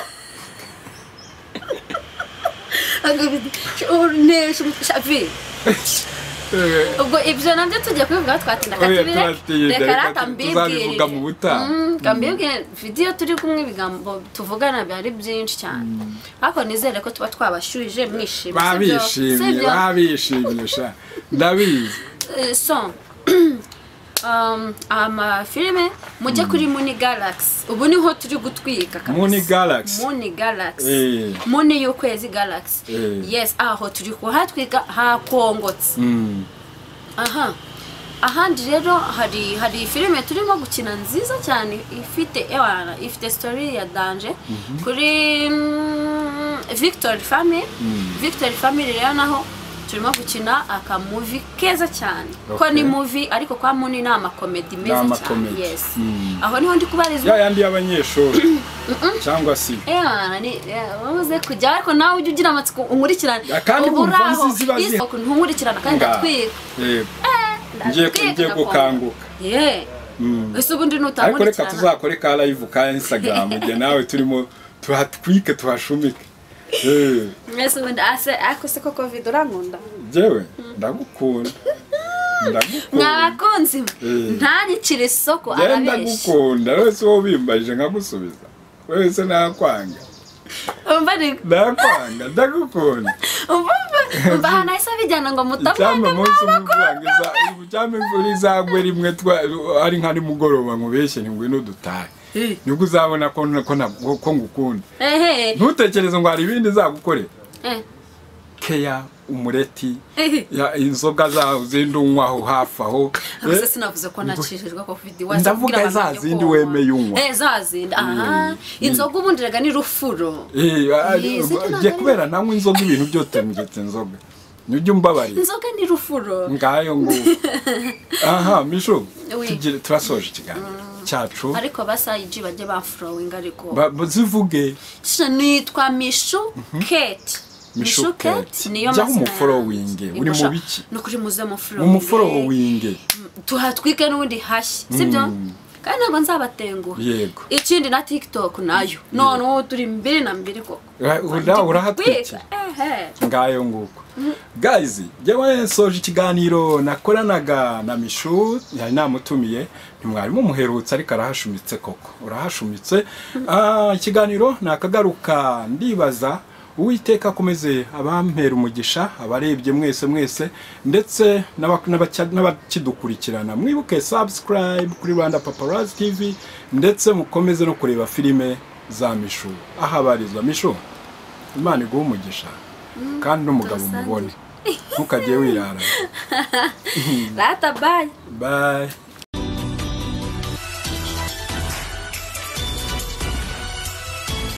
agabizi urnesha chavi ubwo ibyo nabyo tujye kubivuga twatinda katibire reka ratambibwira mu buta kambibwira video turi kumwe ibigambo tuvugana byari byinshi cyane ariko nizere ko tuba twabashyuje mwishimye babishimye babishimisha ndabizi so um ama filme mujye kuri Moon Galaxy ubu niho turi gutwika kabisa Moon Galaxy Moon Galaxy Moon y'ukwezi Galaxy yes aho turi kuhatwika hakongotse aha ahandi rero hari hari filme turimo gukina nziza cyane ifite ewana ifite story ya danger kuri Victor Family Victor Family rero naho turimo gukina aka movie keza cyane ko ni movie ariko kwa muni na ama comedy meza cyane yes aho niho ndi kubariza ya yandi y'abanyeshuri cyangwa si eh ni wabuze kujya ariko nawe ujye ugira amatsiko unkurikirana kandi umva zibazi nkunkurikirana kandi twika eh ngiye ngiye gukanguka eh ese ubundi nutamurikirana ariko reka tuzakore ka live ka Instagram je nawe turimo tuhatwike tuhashumike eh ese ubundi ase akose ko covid urankunda jewe ndagukunda Mwabakunzi ntanyicire isoko arabesha ndagukunda wese wo bimbaje nkagusubiza wese nakwanga umva ni nakwanga ndagukunda umva umva hanayisa bijyana ngo mutamwanga mukurangiza cyame mvuriza gwe rimwe twa ari nkani mugoroba ngubeshye ngwino dutaye nibwo uzabona ko ko ngukunda ehe ntutekereze ngo hari ibindi zagukore eh keya umureti ya inzoga zaho zindunywaho hafi aho ese sinavuze ko nacishijwe ko video waza ndavuga za zindi wemeye unywa eh za zindi aha inzoga ubundi rega ni rufuro eh je kubera namwe inzoga ibintu byote mugete inzoga nujye umbabarira inzoga ni rufuro ngayo ngo aha misho tugire turasoje ikiganiro cyacu ariko basayiji baje ba flowing ariko bazivuge nitwa Mishu Kate Mishu Kate niyo mu following uri mu biki nukuri muze mu following mu following tuhatwike n'ubundi hashyi sibyo kandi ntabwo nzabatenguha yego ikindi na TikTok nayo none turi mbere na mbere koko ura urahatwike ngayo nguko guys jewe soje ikiganiro nakoranaga na Mishu yari namutumiye ntimwarimo muherutse ariko arahashumitse koko urahashumitse ah ikiganiro nakagaruka ndibaza Uwiteka akomeze abampera umugisha abarebye mwese mwese ndetse n'abakidukurikirana mwibuke subscribe kuri Rwanda Paparazzi T V ndetse mukomeze no kureba filime za Mishu ahabarizwa Mishu Imana iguhe umugisha kandi n'umugabo mubone ntukagiye wirara Lata bye bye